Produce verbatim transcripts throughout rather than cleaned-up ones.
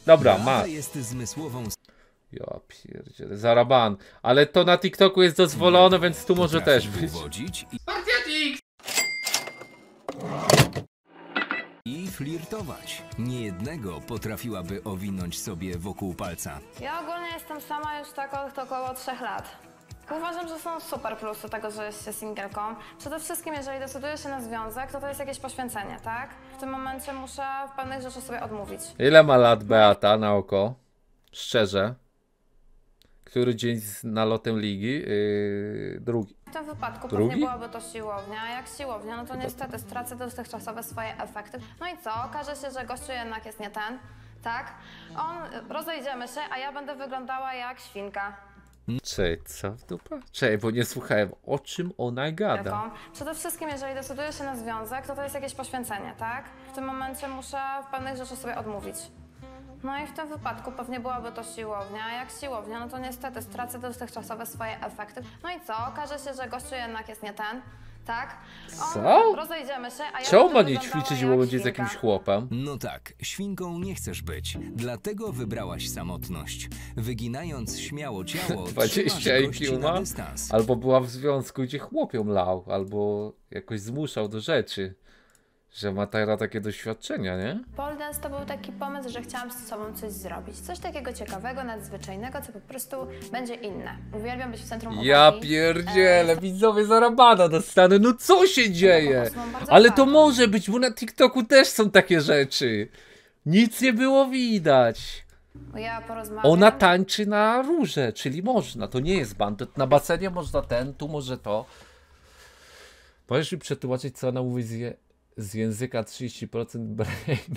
Dobra, ma. Jest zmysłową... Ja pierdzielę, zaraban. Ale to na TikToku jest dozwolone, więc tu może też być. I flirtować. Niejednego potrafiłaby owinąć sobie wokół palca. Ja ogólnie jestem sama już tak od około trzech lat. Uważam, że są super plusy tego, że jest się singielką. Przede wszystkim, jeżeli decyduję się na związek, to to jest jakieś poświęcenie, tak? W tym momencie muszę w pewnych rzeczy sobie odmówić. Ile ma lat Beata na oko? Szczerze. Który dzień z nalotem ligi? Yy, drugi. W tym wypadku drugi? pewnie byłaby to siłownia, a jak siłownia, no to niestety stracę dotychczasowe swoje efekty. No i co? Okaże się, że gościu jednak jest nie ten, tak? On, rozejdziemy się, a ja będę wyglądała jak świnka. Cześć, co w dupę? Cześć, bo nie słuchałem, o czym ona gada. Przede wszystkim, jeżeli decyduję się na związek, to to jest jakieś poświęcenie, tak? W tym momencie muszę w pewnych rzeczy sobie odmówić. No i w tym wypadku pewnie byłaby to siłownia, a jak siłownia, no to niestety stracę dotychczasowe swoje efekty. No i co? Okaże się, że gościu jednak jest nie ten, tak? On, co? Rozejdziemy się, a ja czemu ma nie ćwiczyć, bo będzie z jakimś chłopem? No tak, świnką nie chcesz być, dlatego wybrałaś samotność. Wyginając śmiało ciało, dwadzieścia I Q ma? Albo była w związku, gdzie chłop ją lał, albo jakoś zmuszał do rzeczy. Że ma teraz takie doświadczenia, nie? Pole dance to był taki pomysł, że chciałam z sobą coś zrobić. Coś takiego ciekawego, nadzwyczajnego, co po prostu będzie inne. Uwielbiam być w centrum uwagi. Ja pierdzielę, e... widzowie zarabana dostanę. No co się dzieje? Ale to może być, bo na TikToku też są takie rzeczy. Nic nie było widać. Ja porozmawiam. Ona tańczy na róże, czyli można. To nie jest band. Na basenie można ten, tu może to. Możesz mi przetłumaczyć, co ona mówi z je... z języka trzydzieści procent brain.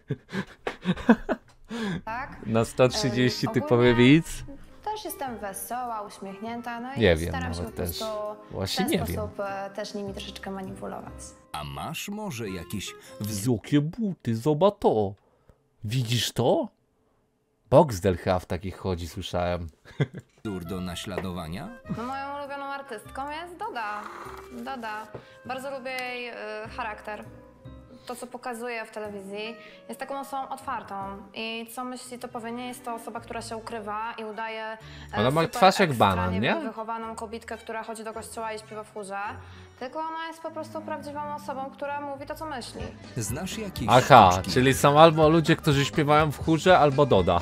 Tak? Na sto trzydzieści um, typowy widz. Też jestem wesoła, uśmiechnięta, no i nie wiem, staram się po też. Właśnie w ten nie sposób wiem. Też nimi troszeczkę manipulować. A masz może jakieś wzokie buty, zobacz to. Widzisz to? Boxdel chyba w takich chodzi, słyszałem. Wzór do naśladowania? No, moją ulubioną artystką jest Doda. Doda. Bardzo lubię jej y, charakter. To, co pokazuje w telewizji, jest taką osobą otwartą. I co myśli, to powie. Nie jest to osoba, która się ukrywa i udaje e, ona ma twarz jak banan, nie? wychowaną kobietkę, która chodzi do kościoła i śpiewa w chórze. Tylko ona jest po prostu prawdziwą osobą, która mówi to, co myśli. Znasz jakieś Aha, sztuczki? czyli są albo ludzie, którzy śpiewają w chórze, albo Doda.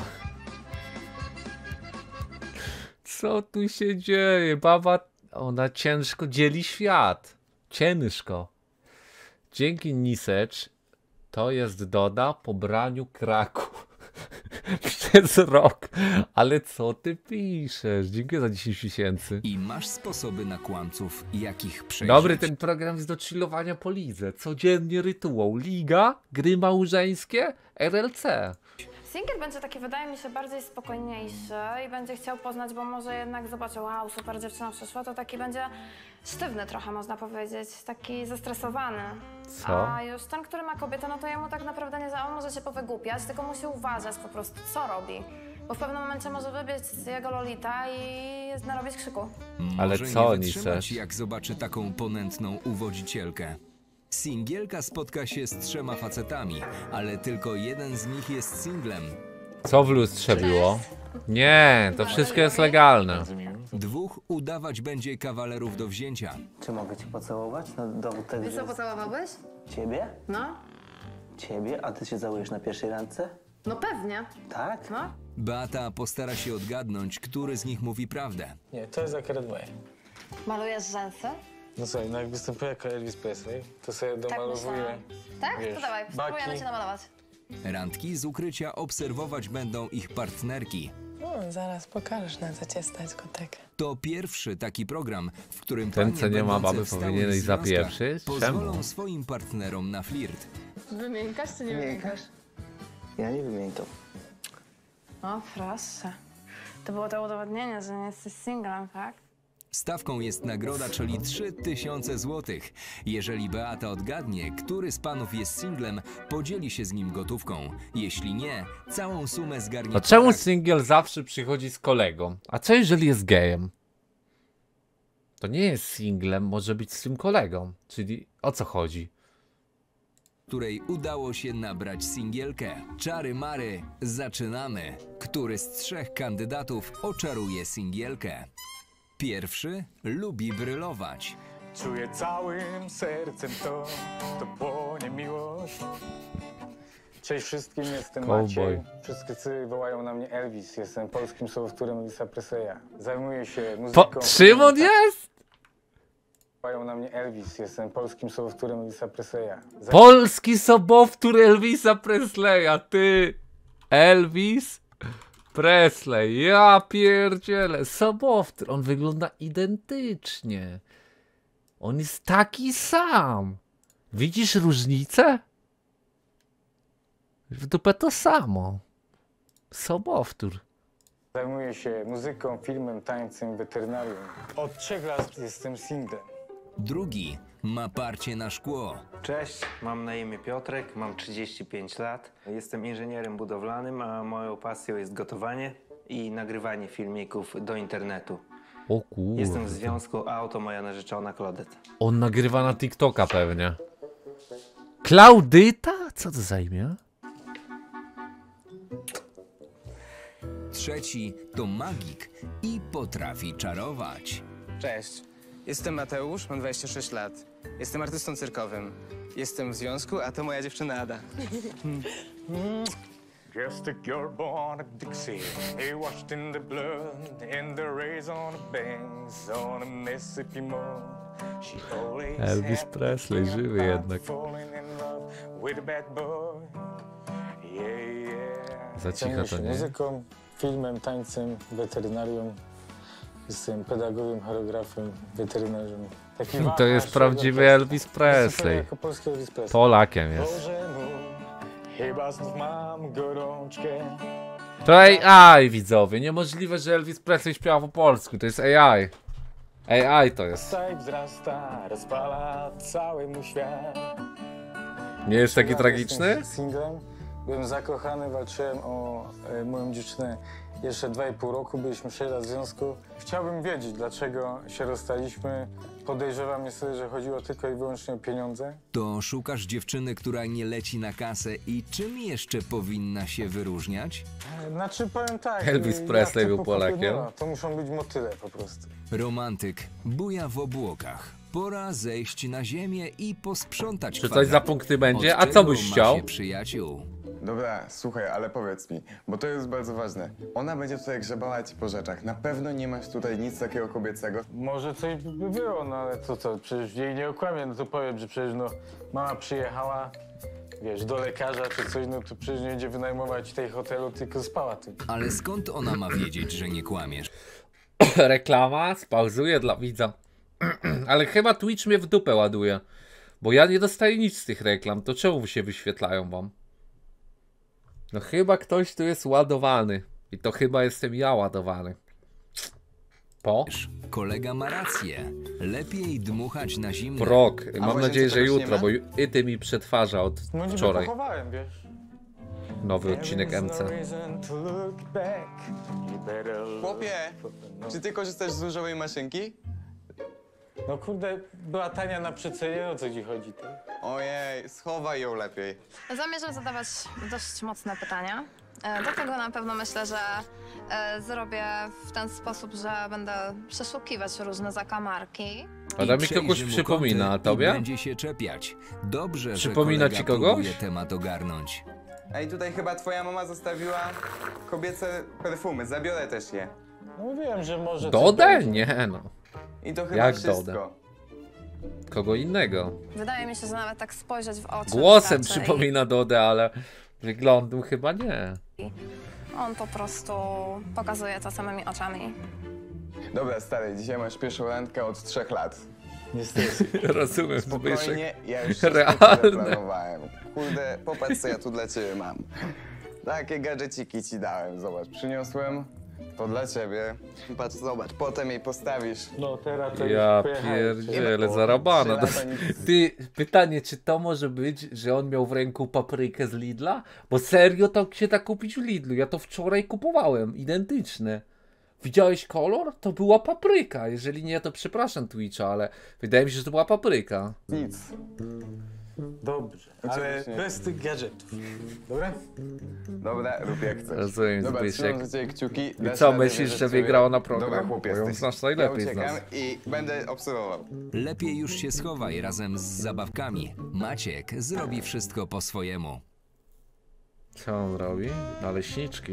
Co tu się dzieje? Baba, ona ciężko dzieli świat. Ciężko. Dzięki Nisecz to jest Doda po braniu kraku przez rok. Ale co ty piszesz? Dziękuję za dziesięć tysięcy. I masz sposoby na kłamców, jakich przejść. Dobry, ten program jest do chillowania po lidze. Codziennie rytuał. Liga, gry małżeńskie, R L C. Singiel będzie taki, wydaje mi się, bardziej spokojniejszy i będzie chciał poznać, bo może jednak zobaczy, wow, super dziewczyna przyszła, to taki będzie sztywny trochę, można powiedzieć, taki zestresowany. Co? A już ten, który ma kobietę, no to jemu tak naprawdę nie za, on może się powygłupiać, tylko musi uważać po prostu, co robi. Bo w pewnym momencie może wybiec z jego Lolita i narobić krzyku. Ale może co nie oni wytrzymać, jak zobaczy taką ponętną uwodzicielkę. Singielka spotka się z trzema facetami, ale tylko jeden z nich jest singlem. Co w lustrze było? Nie, to wszystko jest legalne. Dwóch udawać będzie kawalerów do wzięcia. Czy mogę cię pocałować? No dowód tego, Ty co, pocałowałbyś? Ciebie? No. Ciebie? A ty się całujesz na pierwszej randce? No pewnie. Tak? No. Beata postara się odgadnąć, który z nich mówi prawdę. Nie, to jest akurat moje. Malujesz rzęsy? No słuchaj, no jak występuję jako Elvis Presley, to sobie domalowuję. Tak? Wiesz, to dawaj, spróbujemy baki. się namalować. Randki z ukrycia obserwować będą ich partnerki. No, zaraz pokażesz, na co cię stać, kotek. To pierwszy taki program, w którym Ten, panie co nie ma będące baby, w stałych powinien jej związkach zapieprzyć? pozwolą Czemu? swoim partnerom na flirt. Wymiękasz czy nie wymiękasz? Ja nie wymiękam. O, proszę. To było to udowodnienie, że nie jesteś singlem, tak? Stawką jest nagroda, czyli trzy tysiące złotych. Jeżeli Beata odgadnie, który z panów jest singlem, podzieli się z nim gotówką. Jeśli nie, całą sumę zgarnie... No czemu para. singiel zawsze przychodzi z kolegą? A co jeżeli jest gejem? To nie jest singlem, może być z tym kolegą. Czyli o co chodzi? której udało się nabrać singielkę. Czary mary, zaczynamy. Który z trzech kandydatów oczaruje singielkę? Pierwszy lubi brylować. Czuję całym sercem to, to płonie miłość. Cześć wszystkim, jestem Cowboy. Maciej. Wszyscy wołają na mnie Elvis. Jestem polskim sobowtórem Elvisa Presleya. Zajmuję się muzyką. Po, czym on jest? Wołają na mnie Elvis. Jestem polskim sobowtórem Elvisa Presleya. Zaj- Polski sobowtór Elvisa Presleya, ty. Elvis Presley, ja pierdzielę. Sobowtór, on wygląda identycznie. On jest taki sam. Widzisz różnicę? W dupę to samo. Sobowtór. Zajmuję się muzyką, filmem, tańcem, weterynarium. Od trzech lat jestem singlem. Drugi ma parcie na szkło. Cześć, mam na imię Piotrek, mam trzydzieści pięć lat. Jestem inżynierem budowlanym, a moją pasją jest gotowanie i nagrywanie filmików do internetu. O kurde. Jestem w związku, a oto moja narzeczona Claudette. On nagrywa na TikToka pewnie. Klaudyta? Co to za imię? Trzeci to magik i potrafi czarować. Cześć, jestem Mateusz, mam dwadzieścia sześć lat. Jestem artystą cyrkowym. Jestem w związku, a to moja dziewczyna Ada. Just a girl born in Dixie, he washed in the blood, in the rays on the banks, on a Mississippi mud. She always Elvis had Presley, the żywy about jednak. falling in love with a bad boy. Yeah, yeah. Za cicho Zajmuję to się nie? muzyką, filmem, tańcem, weterynarium. Jestem pedagogiem, choreografem, weterynarzem. Taki To jest prawdziwy Elvis Presley. Jako polski Elvis Presley. Polakiem jest. Boże mój, chyba znów mam gorączkę. To A I, widzowie. Niemożliwe, że Elvis Presley śpiewa po polsku. To jest A I. A I to jest. Tak wzrasta, rozpala cały mój świat. Nie jest taki Ja tragiczny? jestem singlem, byłem zakochany, walczyłem o e, moją dziewczynę jeszcze dwa i pół roku, byliśmy sześć lat w związku. Chciałbym wiedzieć, dlaczego się rozstaliśmy. Podejrzewam niestety, że chodziło tylko i wyłącznie o pieniądze. To szukasz dziewczyny, która nie leci na kasę i czym jeszcze powinna się wyróżniać? E, Znaczy powiem tak. Elvis e, Presley ja był typu Polakiem. no, to muszą być motyle po prostu. Romantyk buja w obłokach. Pora zejść na ziemię i posprzątać Czy coś kwadraty. za punkty będzie? Od A co czego byś ma chciał? się przyjaciół? Dobra, słuchaj, ale powiedz mi, bo to jest bardzo ważne. Ona będzie tutaj grzebała ci po rzeczach. Na pewno nie masz tutaj nic takiego kobiecego. Może coś by było, no ale to co, przecież jej nie okłamię, no to powiem, że przecież no mama przyjechała, wiesz, do lekarza czy coś, no to przecież nie będzie wynajmować tej hotelu, tylko spała tu. Ale skąd ona ma wiedzieć, że nie kłamiesz? Reklama, spauzuję dla widza. Ale chyba Twitch mnie w dupę ładuje. Bo ja nie dostaję nic z tych reklam. To czemu się wyświetlają wam? No chyba ktoś tu jest ładowany. I to chyba jestem ja ładowany. Po? Kolega ma rację. Lepiej dmuchać na zimne. Prok. A Mam w nadzieję, że łazience czegoś jutro, nie bo ma? ju- i ty mi przetwarza od No niby wczoraj. pochowałem, wiesz. Nowy odcinek There M is C. no reason to look back. You better look Chłopie, forward. No. czy ty korzystasz z różowej maszynki? No kurde, była tania na przecenie, o co ci chodzi? To? Ojej, schowaj ją lepiej. Zamierzam zadawać dość mocne pytania. E, Do tego na pewno myślę, że e, zrobię w ten sposób, że będę przeszukiwać różne zakamarki. Ale I mi przejrzy kogoś mu przypomina, a kąty tobie? I będzie się czepiać. Dobrze, Przypomina że ci kolega kogoś? próbuje temat ogarnąć. Ej, tutaj chyba twoja mama zostawiła kobiece perfumy, zabiorę też je. No wiem, że może... coś Dodę? będzie. Nie no. I to chyba Jak wszystko. Dodę? Kogo innego. Wydaje mi się, że nawet tak spojrzeć w oczy Głosem wystarczy przypomina Dodę, ale wyglądu chyba nie. i on po prostu pokazuje to samymi oczami. Dobra, stary, dzisiaj masz pierwszą randkę od trzech lat. Niestety. Rozumiem, Zbyszek. Spokojnie, ja już wszystko Realne. zaplanowałem. Kurde, popatrz co ja tu dla ciebie mam. Takie gadżeciki ci dałem, zobacz, przyniosłem. To dla ciebie. Patrz, zobacz, potem jej postawisz. No teraz to Ja już pojechałem. pierdzielę, O, zarabana. trzy lata nic. Ty, pytanie, czy to może być, że on miał w ręku paprykę z Lidla? Bo serio to się da kupić w Lidlu. Ja to wczoraj kupowałem, identyczne. Widziałeś kolor? To była papryka. Jeżeli nie, to przepraszam Twitcha, ale wydaje mi się, że to była papryka. Nic. Dobrze, ale Oczywiście. bez tych gadżetów. Dobra? Dobra, rób jak chcesz. Rozumiem, Dobra, Zbyszek. trzymam za ciebie kciuki. I dasz co, radę, myślisz, wierzę że w ciebie. wygrała na program? Dobra, chłop Bo ją jesteś. znasz najlepiej Ja z uciekam nas. i będę obserwował. Lepiej już się schowaj razem z zabawkami. Maciek zrobi wszystko po swojemu. Co on robi? Naleśniczki.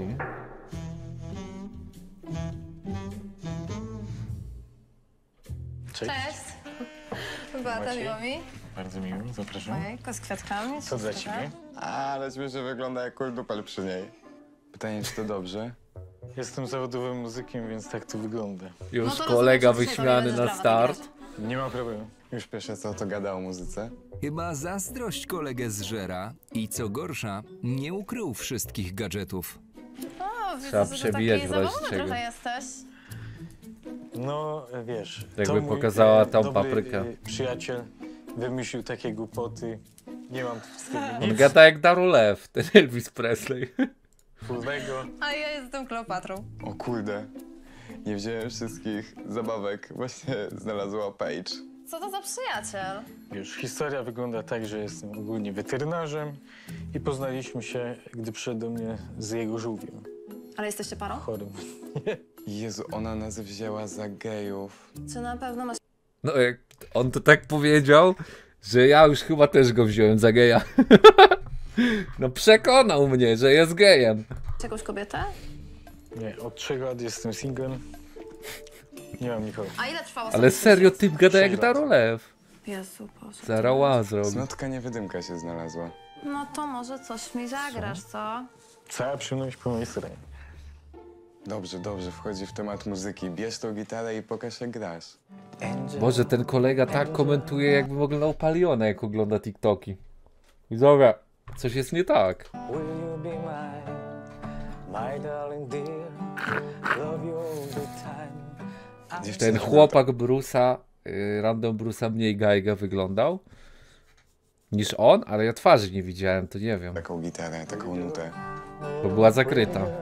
Cześć. Cześć. Beata, miło mi. Bardzo miło, zapraszam. Ojejku, z kwiatkami. Co dla super. ciebie? Ale śmiesznie wygląda jak kuldupel przy niej. Pytanie, czy to dobrze? Jestem zawodowym muzykiem, więc tak to wygląda. Już No to kolega rozumiem, że wyśmiany dzisiaj na będziesz brawa tak start. Nie ma problemu. Już pierwsze co, to gada o muzyce. Chyba zazdrość kolegę zżera i co gorsza, nie ukrył wszystkich gadżetów. O, widzę, Trzeba że ty przebijać taki w razie zabawny czego. trochę jesteś. No, wiesz... Jakby to mój, pokazała e, tą dobry, paprykę. e, przyjaciel wymyślił takie głupoty. Nie mam z tym On nic gada jak Darulew, ten Elvis Presley. wspólnego. A ja jestem Kleopatrą. O kurde, nie wziąłem wszystkich zabawek. Właśnie znalazła Paige. Co to za przyjaciel? Wiesz, historia wygląda tak, że jestem ogólnie weterynarzem i poznaliśmy się, gdy przyszedł do mnie z jego żółwiem Ale jesteście parą? chorym. Jezu, ona nas wzięła za gejów. Czy na pewno masz No jak on to tak powiedział, że ja już chyba też go wziąłem za geja. No przekonał mnie, że jest gejem. jakąś kobietę? Nie, od trzech lat jestem singlem. Nie mam nikogo. A ile trwało Ale serio, typ gada jak Trzy lata. Darulew. Jezu, Boże. Zarała zrobi. Snotka niewydymka się znalazła. No to może coś mi zagrasz, co? Cała przyjemność po mojej stronie. Dobrze, dobrze, wchodzi w temat muzyki. Bierz tą gitarę i pokaż jak grasz. Boże, ten kolega tak komentuje, jakby oglądał Paliona, jak ogląda TikToki. I dobra, coś jest nie tak. Will you be mine, my darling dear, love you all the time. Dziewczyny, Ten chłopak Bruce'a, y, random Bruce'a mniej gajga wyglądał niż on, ale ja twarzy nie widziałem, to nie wiem, Taką gitarę, taką nutę. bo była zakryta. I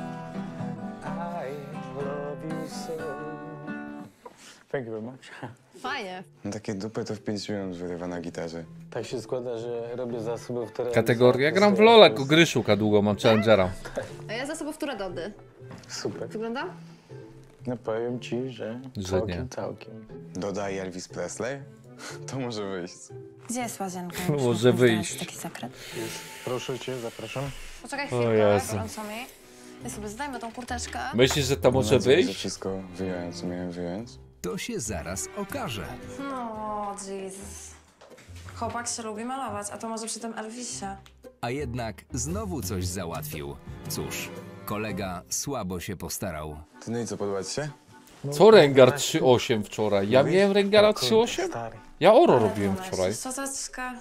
love you so. Thank you very much. Fajnie. No takie dupy to w pięć minut wyrywa na gitarze. Tak się składa, że robię zasobów terenu. Kategoria, gram w Lola, jako gry szuka długo, mam Challengera. A ja zasobów które dody. Super. Wygląda? No powiem ci, że Że całkiem, nie. całkiem. Dodaj Elvis Presley? To może wyjść. Gdzie jest łazienka? No Już może na pewno wyjść. jest taki sekret. Proszę cię, zapraszam. Poczekaj O chwilkę, Jezu. gorąco mi. Ja sobie zdajmy tą kurteczkę. Myślisz, że to może Mam nadzieję, że wyjść? wszystko wyjąłem, co miałem wyjąć. To się zaraz okaże. No, Jezus. Chłopak się lubi malować, a to może przy tym Elvisie. A jednak znowu coś załatwił. Cóż, kolega słabo się postarał. Ty no i co, podoba ci się? Co Rengar trzy osiem wczoraj? Ja miałem Rengara trzy Kurde, osiem? stary. Ja Oro Ale robiłem to wczoraj. Szczoteczka.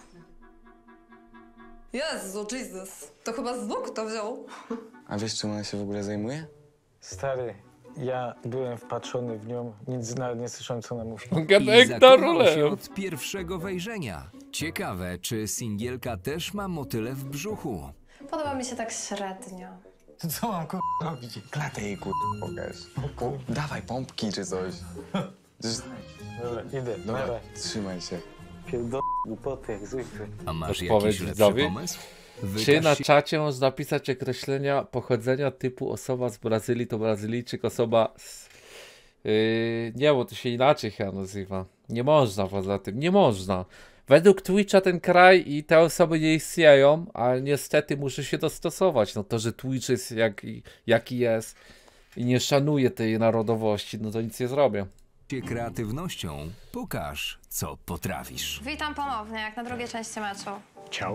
Jezu, Jesus. To chyba z nóg to wziął. A wiesz, czym ona się w ogóle zajmuje? Stary, ja byłem wpatrzony w nią, nic nawet nie słyszałem, co ona mówi. Gada I jak zakochał się Darulew. od pierwszego wejrzenia. Ciekawe, czy singielka też ma motyle w brzuchu. Podoba mi się tak średnio. Co mam kur... robić? Klatę jej kur... pokaż. Po, dawaj pompki czy coś. Przecież- Dobra, idę. Dobra, Dobra, trzymaj się. pierdol... głupoty jak zwykle. A masz Podpowiedź jakiś lepszy widzowi? pomysł? Czy Wykaż na się- czacie można napisać określenia pochodzenia typu osoba z Brazylii to Brazylijczyk, osoba z... Yy, nie, bo to się inaczej chyba nazywa. Nie można poza tym, nie można. Według Twitcha ten kraj i te osoby nie istnieją, ale niestety muszę się dostosować. No to, że Twitch jest jak, jaki jest i nie szanuje tej narodowości, no to nic nie zrobię. się kreatywnością, pokaż, co potrafisz. Witam ponownie, jak na drugiej części meczu. Ciao.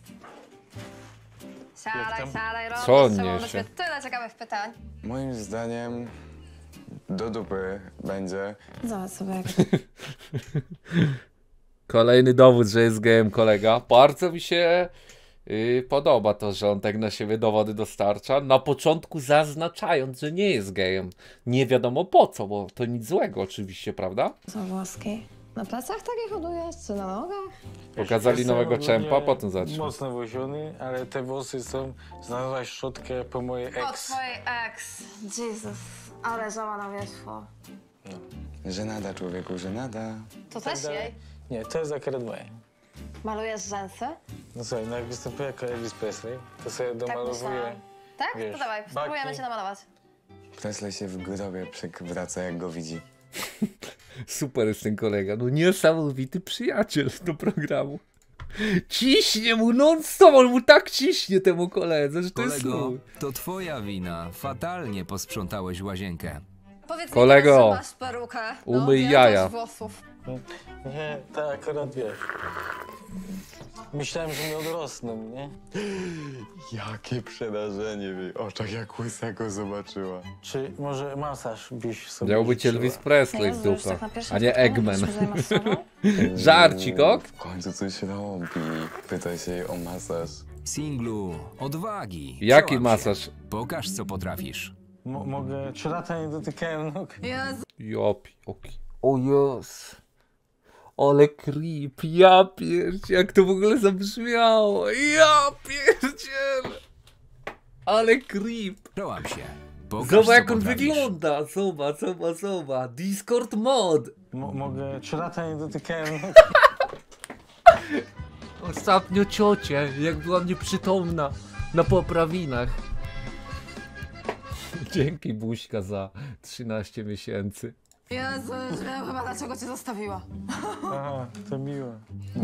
Siadaj, tam? siadaj, robisz. Co on Trzeba niesie? do ciebie tyle ciekawych pytań. Moim zdaniem do dupy będzie. Zobacz sobie, jak Kolejny dowód, że jest gejem kolega. Bardzo mi się yy, podoba to, że on tak na siebie dowody dostarcza. Na początku zaznaczając, że nie jest gejem. Nie wiadomo po co, bo to nic złego oczywiście, prawda? są włoski. Na plecach takie hodujesz, czy na nogach? Pokazali Jestem nowego ogólnie czempa, potem zaczął. Mocno woziony, ale te włosy są... Znalazłaś szczotkę po mojej O, ex. twojej ex. Jezus, ale żała na wierzchu. Żenada człowieku, żenada. To też dalej. jej? Nie, to jest akurat moje. Malujesz rzęsy? No słuchaj, no jak występuję jako Elvis Presley, to sobie Tak domalowuję. myślałam. Tak? wiesz, To dawaj, spróbujemy baki. się namalować. Presley się w grobie przewraca, jak go widzi. Super jest ten kolega, no niesamowity przyjaciel do programu. Ciśnie mu non-stop, on mu tak ciśnie temu koledze, że to jest Kolego, mój. to twoja wina. Fatalnie posprzątałeś łazienkę. Powiedz Kolego, mi, teraz, że masz perukę. umyj no, jaja. włosów. Nie, tak akurat wiesz. Myślałem, że mi odrosną, nie? Jakie przerażenie w jej oczach, jak łysa go zobaczyła. Czy może masaż byś sobie Miał być życzyła? Elvis Presley Jezu, w już dupa, tak na pierwszym a nie spotkaniu Eggman. byśmy zajmasował? Żarcik, ok? W końcu coś robi. Pyta się jej o masaż. Singlu, odwagi. Jaki Przełam masaż? się. Pokaż, co potrafisz. Mo mogę... Trzy lata nie dotykałem nóg. Jezu. Jopi, oki. O jes. Ale creep, ja pierdzie, jak to w ogóle zabrzmiało. Ja pierdzielę. Ale creep. Przełam się. Pokaż, Zobacz co jak on potrafisz. wygląda. Zobacz, zobacz, zobacz. Discord mod. Mo mogę... Trzy lata nie dotykałem nóg. Ostatnio ciocie, jak była nieprzytomna na poprawinach. Dzięki Buźka za trzynaście miesięcy. Jezu, już wiem chyba dlaczego cię zostawiła. Aha, to miło.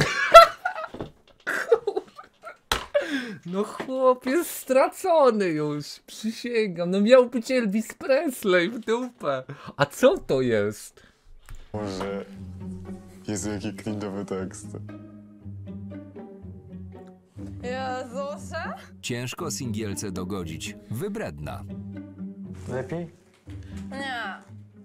No chłop jest stracony już, przysięgam. No miał być Elvis Presley w dupę. A co to jest? Może... Jezu, jaki cringe'owy tekst. Jezusie? Ciężko singielce dogodzić. Wybredna. Lepiej? Nie.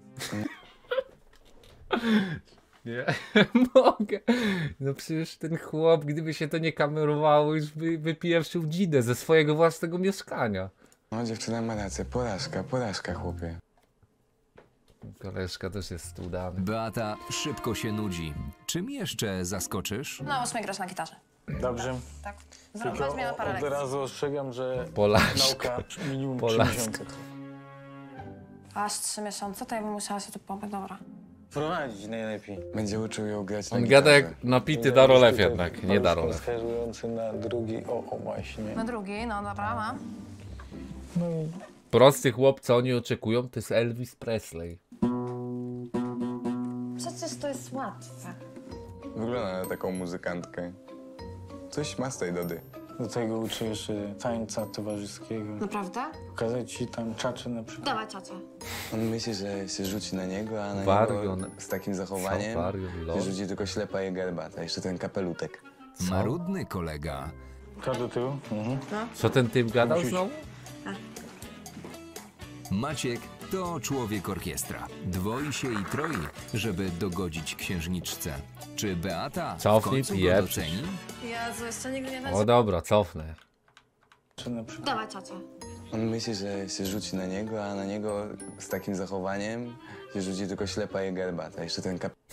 Nie mogę. No przecież ten chłop, gdyby się to nie kamerowało, już by wypieprzył dzidę ze swojego własnego mieszkania. No, dziewczyna ma rację. Porażka, porażka, chłopie. Koleżka też jest udany. Beata szybko się nudzi. Czym jeszcze zaskoczysz? Naucz mnie grać na gitarze. Dobrze. Tak. Tylko Weź mnie na parę od lekcji. razu ostrzegam, że Polaszka. nauka minimum Polaszka. trzy miesiące. Aż trzy miesiące, to ja bym musiała się tu pomóc. Dobra. Prowadzić najlepiej. Będzie uczył ją grać na On gitarze. gada jak napity Darolew jednak, nie Darolew. Wskazujący na drugi, o, o właśnie. Na drugi, no dobra, mam. No i Prosty chłop, co oni oczekują, to jest Elvis Presley. Przecież to jest łatwe. Wygląda na taką muzykantkę. Coś ma z tej Dody. do tego uczę jeszcze tańca towarzyskiego. Naprawdę? Pokazać ci tam czacze na przykład. Dawaj, ciocia. On myśli, że się rzuci na niego, a na Warion. niego z takim zachowaniem Co, warion, lol? się rzuci tylko ślepa i herbata. Jeszcze ten kapelutek. Marudny kolega. Kto do tyłu? Mhm. Co ten typ gadał Musisz- znowu? Maciek to człowiek orkiestra. Dwoi się i troi, żeby dogodzić księżniczce. Czy Beata w Cofnij, końcu go pieprzysz. doceni? Jezu, jeszcze nigdy nie będzie. O dobra, cofnę. Czy na przykład. Dawaj, ciocia. On myśli, że się rzuci na niego, a na niego z takim zachowaniem się rzuci tylko ślepa i herbata. Jeszcze ten kap...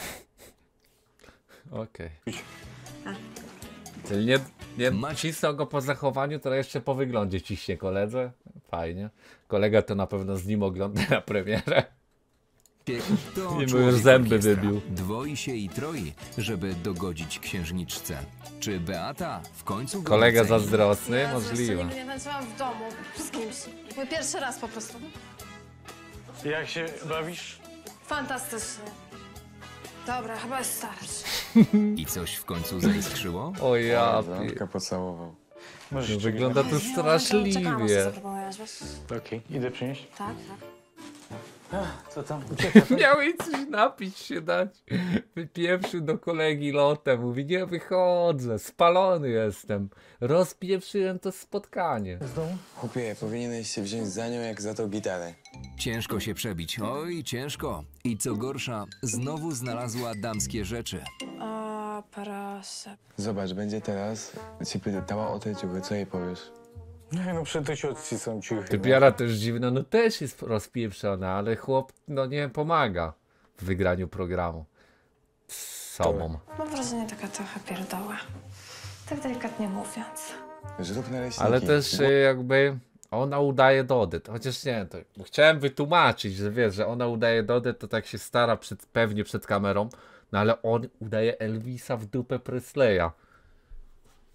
Okej. Czyli nie, nie Macie- cisnął go po zachowaniu, to jeszcze po wyglądzie ciśnie koledze. Fajnie. Kolega to na pewno z nim ogląda na premierę. To Nie, bo już człowiek zęby orkiestra. wybił. Dwoi się i troi, żeby dogodzić księżniczce. Czy Beata w końcu go Kolega doceni? zazdrosny? Jezu, jeszcze Możliwe. nigdy nie tańczyłam w domu z kimś. Mój pierwszy raz po prostu. Jak się bawisz? Fantastycznie. Dobra, chyba jest starczy. I coś w końcu zaiskrzyło? O ja pie... Rączkę pocałował. Możesz No, wygląda to Czekam, aż się straszliwie. zaproponujesz, wiesz? Okej, idę przynieść. Tak, tak. Co tam? Ucieka, tak? Miał jej coś napić się dać. Wypieprzył do kolegi lotem. Mówi, nie wychodzę, spalony jestem. Rozpieprzyłem to spotkanie. Z domu? Chłopie, powinieneś się wziąć za nią jak za tą gitarę. Ciężko się przebić. Oj, ciężko. I co gorsza, znowu znalazła damskie rzeczy. O, proszę. Zobacz, będzie teraz cię pytała o te ciuchy, co jej powiesz? Nie, no przed ciotci są ciuchy. Typiara też dziwna, no też jest rozpieprzona, ale chłop no nie pomaga w wygraniu programu z sobą. Mam wrażenie taka trochę pierdoła. Tak delikatnie mówiąc. Zrób naleśniki. Ale też e, jakby ona udaje Dodę, chociaż nie, to chciałem wytłumaczyć, że wiesz, że ona udaje Dodę, to tak się stara przed, pewnie przed kamerą, no ale on udaje Elvisa w dupę Presleya.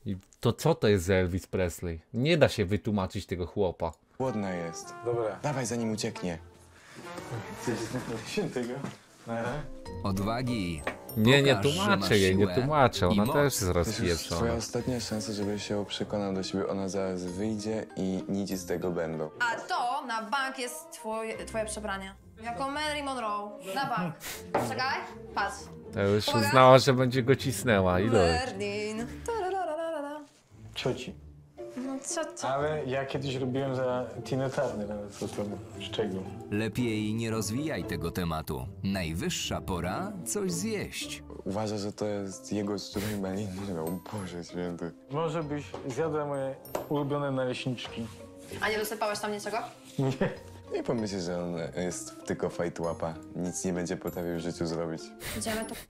I to co to jest za Elvis Presley? Nie da się wytłumaczyć tego chłopa. Głodna jest. Dobra. Dawaj, zanim ucieknie. Coś świętego. Nara. Odwagi. Nie, nie Pokaż, że tłumaczę masz jej, nie siłę tłumaczę. i Ona moc. też jest To jest już rozpieprzona. twoja ostatnia szansa, żebyś się przekonał do siebie. Ona zaraz wyjdzie i nic z tego będą. A to na bank jest twoje, twoje przebranie. Jako Marilyn Monroe. Na bank. Czekaj, patrz. To już Uwaga. uznała, że będzie go cisnęła. I dole. Merlin. Tarararara. Cioci. No co ty? Ale ja kiedyś robiłem za Tina Turner, ale co to szczegół. Lepiej nie rozwijaj tego tematu. Najwyższa pora coś zjeść. Uważa, że to jest jego strój Marilyn Monroe. Boże święty. Może byś zjadła moje ulubione naleśniczki. A nie dosypałeś tam niczego? Nie. Nie pomyślcie, że on jest tylko fajtłapa. Nic nie będzie potrafił w życiu zrobić. Idziemy to.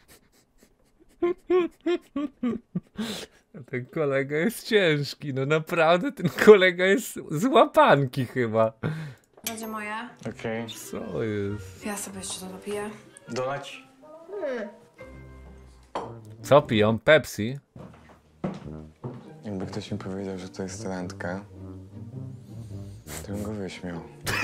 Ten kolega jest ciężki. No naprawdę, ten kolega jest z łapanki chyba. Będzie moje. Okej. Co jest? Ja sobie jeszcze to dopiję. Dolać? Co piją? Pepsi? Jakby ktoś mi powiedział, że to jest randka, to bym go wyśmiał.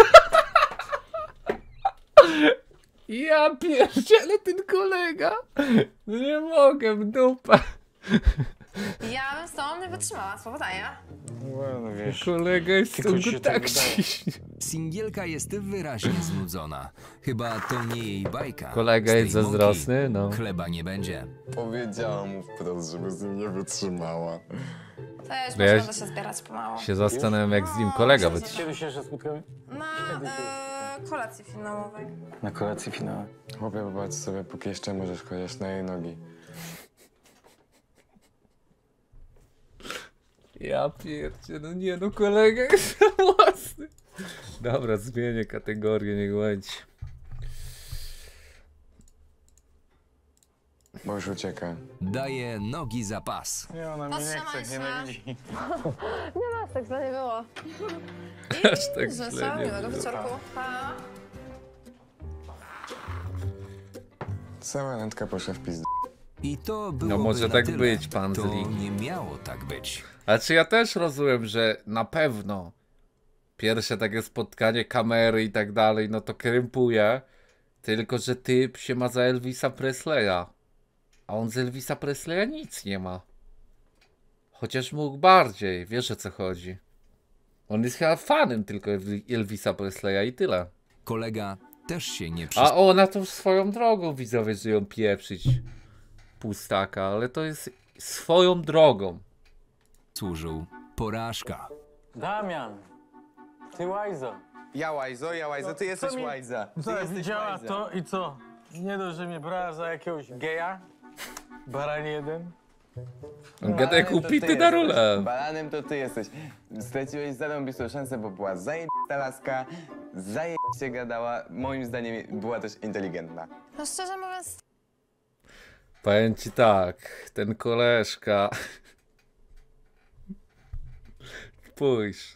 Ja pierdzielę, ten kolega. No nie mogę, w dupę. Ja bym z tobą nie wytrzymała, spowodania. No wiesz. Kolega jest Tylko ci się tak tak wydaje. ciśnie. Singielka jest wyraźnie znudzona. Chyba to nie jej bajka. Kolega Z tej jest zazdrosny, mąki no. Chleba nie będzie. Powiedziałam mu wprost, żeby z nim nie wytrzymała. Też No ja można się zbierać pomału. Się zastanawiam, jak z nim kolega No, wytrzyma. Kiedy się jeszcze spotkamy? Na e, kolacji finałowej. Na kolacji finałowej. Chłopie, popatrz sobie, póki jeszcze możesz chociaż na jej nogi. Ja pierdzie, no nie, no kolega jest własny. Dobra, zmienię kategorię, niech będzie. Bo już ucieka. Daje nogi za pas. Nie, ona mnie nie Powstrzymaj chce, się. nienawidzi. Nie ma, tak źle nie było. Aż tak Że źle co? nie Miłego było. wieczorku. Pa. Cała randka poszła w pizd... I to było No może na tak tyle. być, pan To Zlik. nie miało tak być. Ale czy ja też rozumiem, że na pewno pierwsze takie spotkanie, kamery i tak dalej, no to krępuje. Tylko że typ się ma za Elvisa Presleya. A on z Elvisa Presleya nic nie ma. Chociaż mógł bardziej, wiesz o co chodzi. On jest chyba fanem tylko Elvi- Elvisa Presleya i tyle. Kolega też się nie A ona to swoją drogą, widzowie, że ją pieprzyć. Pustaka, ale to jest swoją drogą. przysłużył. Porażka. Damian, ty łajzo. Ja łajzo, ja łajzo, ty jesteś co mi- łajza. Ty Co, jesteś widziała łajza. to i co? Nie dość, że mnie brała za jakiegoś geja, baran jeden. On gada jak Baranem to ty upity na jesteś. rolę. Baranem to ty jesteś. Straciłeś zarąbistą szansę, bo była zajebista laska, zajebiście gadała, moim zdaniem była też inteligentna. No szczerze mówiąc, Powiem ci tak, ten koleżka. Spójrz.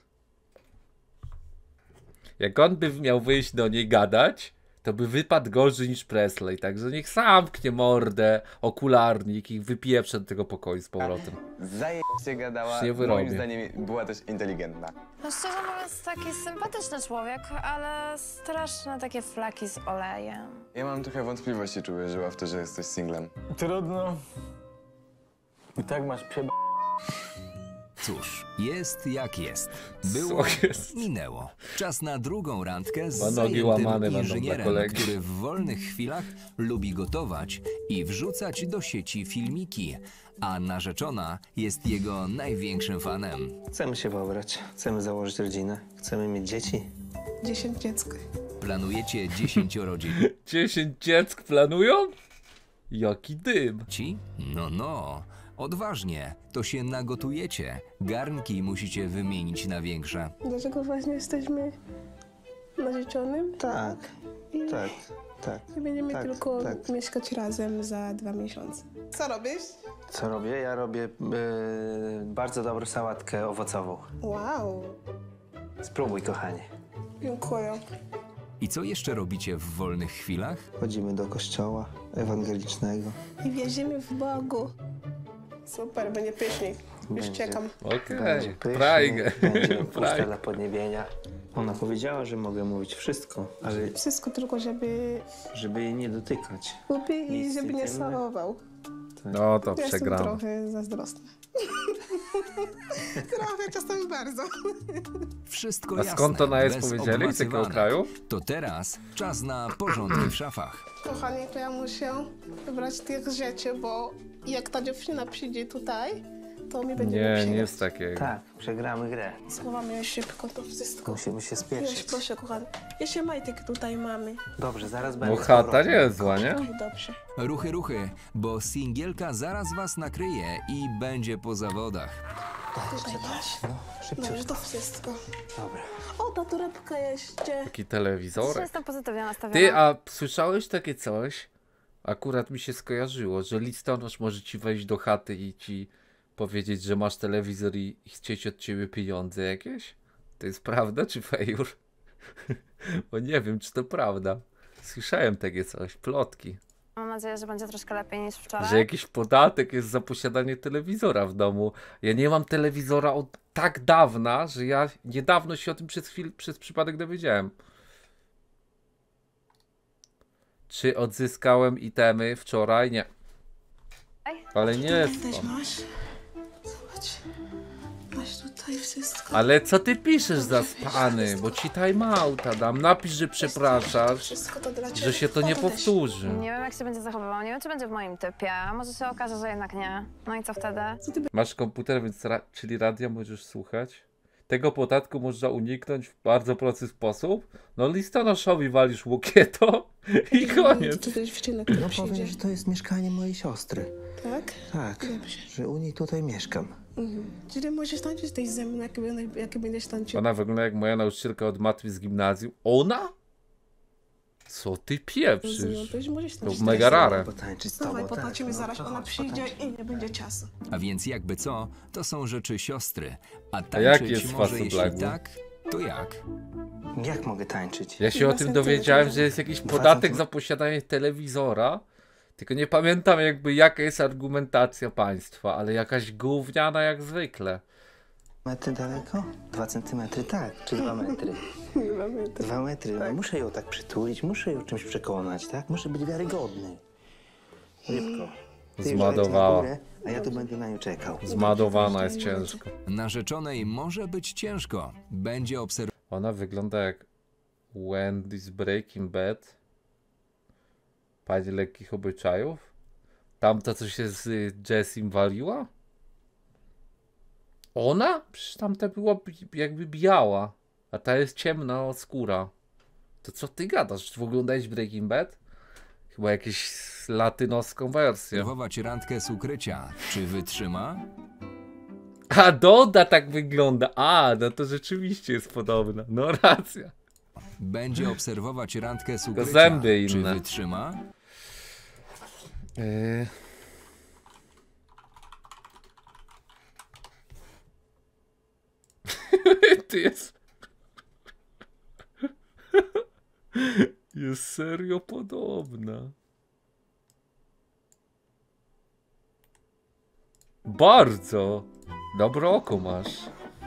Jak on by miał wyjść do niej gadać, to by wypadł gorzej niż Presley. Także niech zamknie mordę, okularnik i wypije przed tego pokoju z powrotem. Zajebiście gadała, Nie moim wyrobię. zdaniem była też inteligentna. no szczerze mówiąc taki sympatyczny człowiek, ale straszne takie flaki z olejem. Ja mam trochę wątpliwości, czy uwierzyła w to, że jesteś singlem. Trudno. I tak masz przeba... Cóż, jest jak jest. Było, Co jest? minęło. Czas na drugą randkę z Bo nogi zajętym łamane będą dla inżynierem, kolegi. który w wolnych chwilach lubi gotować i wrzucać do sieci filmiki, a narzeczona jest jego największym fanem. Chcemy się pobrać, chcemy założyć rodzinę, chcemy mieć dzieci. Dziesięć dziecko. Planujecie dziesięcioro dziesięć dzieck planują? Jaki dym. dzieci? No, no. Odważnie, to się nagotujecie. Garnki musicie wymienić na większe. Dlaczego właśnie jesteśmy narzeczonym? Tak, I, tak, tak. I będziemy tak, tylko tak. mieszkać razem za dwa miesiące. Co robisz? Co robię? Ja robię e, bardzo dobrą sałatkę owocową. Wow, Spróbuj, kochanie. dziękuję. I co jeszcze robicie w wolnych chwilach? Chodzimy do kościoła ewangelicznego. I wierzymy w Bogu. Super, będzie pięknie. Już czekam. Okej, Będzie pyszny, prajgę. będzie pusta Prajgę. dla podniebienia. Ona powiedziała, że mogę mówić wszystko, ale Wszystko tylko, żeby żeby jej nie dotykać. lubi i Miejsce żeby nie ciemne. całował. No to Ja jestem przegramy. trochę zazdrosna. Trochę, czasem bardzo. Wszystko A jasne, skąd to na jest bez powiedzieli? Z jakiego obmacywanek. kraju? To teraz czas na porządki w szafach. Kochanie, to ja muszę wybrać tych rzeczy, bo jak ta dziewczyna przyjdzie tutaj, to mi będzie Nie, lepsze. nie jest takiego. Tak, przegramy grę. Schowamy szybko to wszystko. Musimy się Wiesz, spieszyć. proszę, kochany. Jeszcze majtek tutaj mamy. Dobrze, zaraz No będę. z chata powrotem. nie jest zła, nie? No i dobrze. Ruchy, ruchy, bo singielka zaraz was nakryje i będzie po zawodach. Tutaj masz. No, szybciej. Dobrze, to wszystko. Dobra. O, ta torebka jeszcze. Taki Dzisiaj telewizorek. jestem pozytywnie nastawiona. Ty, a słyszałeś takie coś? Akurat mi się skojarzyło, że listonosz może ci wejść do chaty i ci powiedzieć, że masz telewizor i i chcieć od ciebie pieniądze jakieś? To jest prawda czy fejur? Bo nie wiem, czy to prawda. Słyszałem takie coś, plotki. Mam nadzieję, że będzie troszkę lepiej niż wczoraj. Że jakiś podatek jest za posiadanie telewizora w domu. Ja nie mam telewizora od tak dawna, że ja niedawno się o tym przez chwilę, przez przypadek dowiedziałem. Czy odzyskałem itemy wczoraj? Nie. Ale nie jest Też to. masz. Zobacz. Masz tutaj wszystko. Ale co ty piszesz za spany? Bo ci timeouta dam. Napisz, że przepraszasz, Wszystko to dla ciebie. że się to nie O, też. powtórzy. Nie wiem, jak się będzie zachowywał, nie wiem, czy będzie w moim typie, a może się okaże, że jednak nie. No i co wtedy? Masz komputer, więc ra czyli radia możesz słuchać. Tego podatku można uniknąć w bardzo prosty sposób. No listonoszowi walisz łokieto i koniec. To jest dziewczyna, która No przyjdzie. powiem, że to jest mieszkanie mojej siostry. Tak? Tak, Dobrze. że u niej tutaj mieszkam. Mhm. Czyli możesz tańczyć tej ze mną, jak, będę- jak będziesz tańczył. Ona wygląda jak moja nauczycielka od matmy z gimnazjum. Ona? Co ty Z nią pieprzysz? też możesz To tańczyć. mega rare. Potańczyć z Dawaj, tobą, potańczymy tak. zaraz, No, to ona chodź, przyjdzie potańczymy. i nie będzie czasu. A więc jakby co, to są rzeczy siostry. A jak tańczyć jest może facet jeśli Blackwood? tak, to jak? Jak mogę tańczyć? Ja się o Dwa tym centymetry dowiedziałem, dalej. że jest jakiś Dwa podatek centymetry. za posiadanie telewizora. Tylko nie pamiętam jakby jaka jest argumentacja państwa, ale jakaś gówniana jak zwykle. Metry daleko? Dwa centymetry, tak. Czy dwa metry? Dwa metry. Dwa metry. No, muszę ją tak przytulić, muszę ją czymś przekonać, tak? Muszę być wiarygodny. Szybko. Ty już leć na Zmadowała. górę, a ja tu będę na nią czekał. Zmadowana jest ciężko. Narzeczonej może być ciężko. Będzie obserwować. Ona wygląda jak Wendy's Breaking Bad. Pani lekkich obyczajów. Tamta co się z Jessim waliła? Ona? Przecież tamta była bi- jakby biała. A ta jest ciemna skóra. To co ty gadasz? Czy oglądałeś Breaking Bad? Chyba jakieś latynoską wersję. obserwować randkę z ukrycia. Czy wytrzyma? A Doda tak wygląda. A, no to rzeczywiście jest podobna. No racja. Będzie obserwować randkę z ukrycia. zęby Czy inne. wytrzyma? Yy. Ty jest. Jest serio podobna. Bardzo. Dobre oko masz.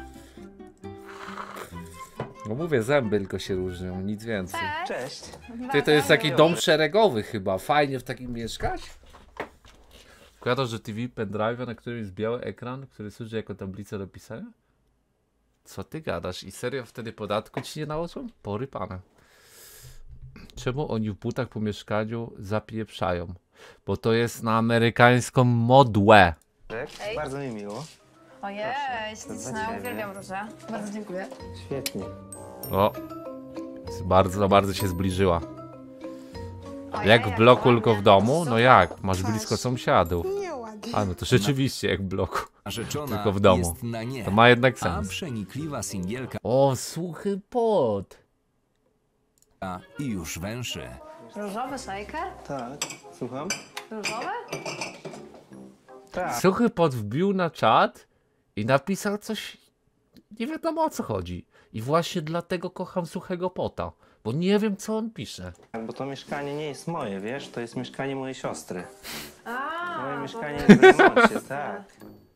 No mówię, zęby tylko się różnią, nic więcej. Cześć. Ty, to jest taki dom szeregowy chyba. Fajnie w takim mieszkać? Wkładasz do T V pendrive'a, na którym jest biały ekran, który służy jako tablica do pisania? Co ty gadasz? I serio wtedy podatku ci nie nałożą? Porypane. Czemu oni w butach po mieszkaniu zapieprzają? Bo to jest na amerykańską modłę. Tak? Ej. Bardzo mi miło. Ojej, to dla śliczne, ciebie. uwielbiam róże. Bardzo dziękuję. Świetnie. O, bardzo, bardzo się zbliżyła. Ojej, Jak w bloku, ładnie. tylko w domu? No jak? Masz blisko sąsiadów. Nieładnie. A no to rzeczywiście jak w bloku. Narzeczona Tylko w domu. jest na nie. To ma jednak A sens. przenikliwa singielka O, suchy pot. i już węszy. Różowy shaker? Tak, słucham? Różowy? Tak. Suchy pot wbił na czat i napisał coś, nie wiadomo o co chodzi. I właśnie dlatego kocham suchego pota, bo nie wiem co on pisze. Bo to mieszkanie nie jest moje, wiesz? To jest mieszkanie mojej siostry. A, Moje to mieszkanie ty- jest w remoncie, tak.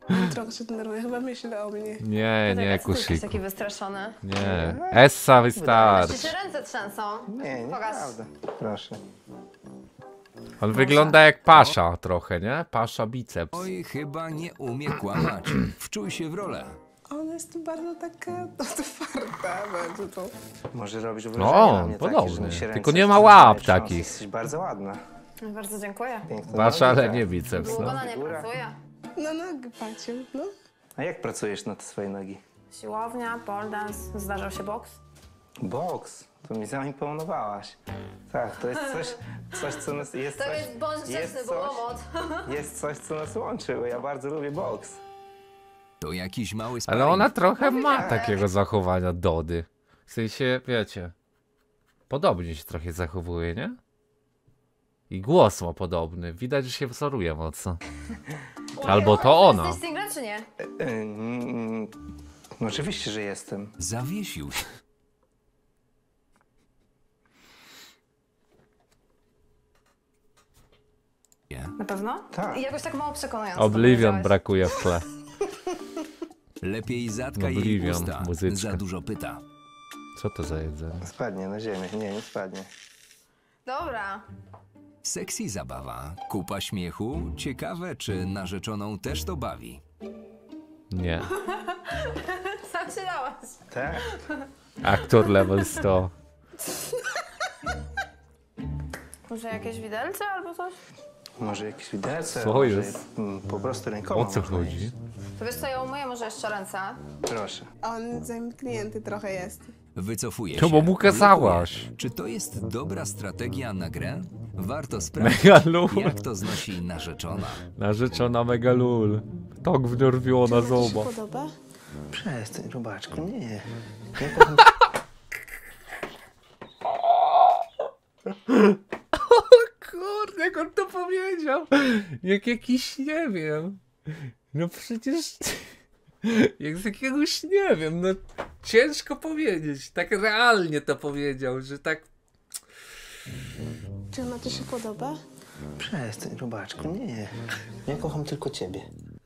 Trochę się denerwuję, chyba myślę o mnie. Nie, nie, Jesteś kusiku. taki wystraszony. Nie. Essa Ci wystarczy. się ręce trzęsą. Nie, Pokaż. nieprawda. Proszę. On wygląda jak pasza trochę, nie? Pasza biceps. Oj, chyba nie umie kłamać. Wczuj się w rolę. Ona jest bardzo taka otwarta, bardzo to. Może robisz wrażenie No, na mnie takie, podobnie. że mi się Tylko ręce nie ma zaczynają łap trząść. takich. Jesteś bardzo ładna. Bardzo dziękuję. Piękne Pasza, nogi, ale tak. nie biceps, Długo no. na nie Figura. pracuję. Na nogi patrzę, no. A jak pracujesz na te swoje nogi? Siłownia, pole dance, zdarzał się boks. Boks. To mi zaimponowałaś. Tak, to jest coś, coś co nas... Jest To coś, jest bądź grzeczny, jest bo coś, łomot. jest coś, co nas łączy, bo ja bardzo lubię boks. To jakiś mały Ale sparring. ona trochę ma takiego zachowania Dody. W sensie, wiecie, podobnie się trochę zachowuje, nie? I głos ma podobny. Widać, że się wzoruje mocno. Albo to ona. Jesteś singlem czy nie? E, e, mm, no oczywiście, że jestem. Zawiesił się. Na pewno? Tak. I jakoś tak mało przekonująco. Oblivion powiedziałeś. brakuje w tle. Lepiej zatkaj jej Oblivion, usta. muzyczka. Za dużo pyta. Co to za jedzenie? Spadnie na ziemię. Nie, nie spadnie. Dobra. Sexy zabawa, kupa śmiechu. Ciekawe, czy narzeczoną też to bawi. Nie. Sam się dałaś. Tak. Aktor level sto. Może jakieś widelce albo coś? Może jakieś widelce, Co może jest? mm, po prostu rękoma O co można chodzi? jeść. To wiesz co, ja umyję może jeszcze ręce. Proszę. A on zamknięty trochę jest. Wycofuje No się. bo mu kazałaś. Blokuje. Czy to jest dobra strategia na grę? Warto sprawdzić, Mega lul. jak to znosi narzeczona. Narzeczona mega lul. Tak wnerwiona, Ci się zobacz. podoba? Przestań, robaczku, nie. nie Kurde, jak on to powiedział. Jak jakiś, nie wiem. No przecież... Jak z jakiegoś, nie wiem, no ciężko powiedzieć. Tak realnie to powiedział, że tak... Czy ona ci się podoba? Przestań, robaczku, nie. Ja kocham tylko ciebie.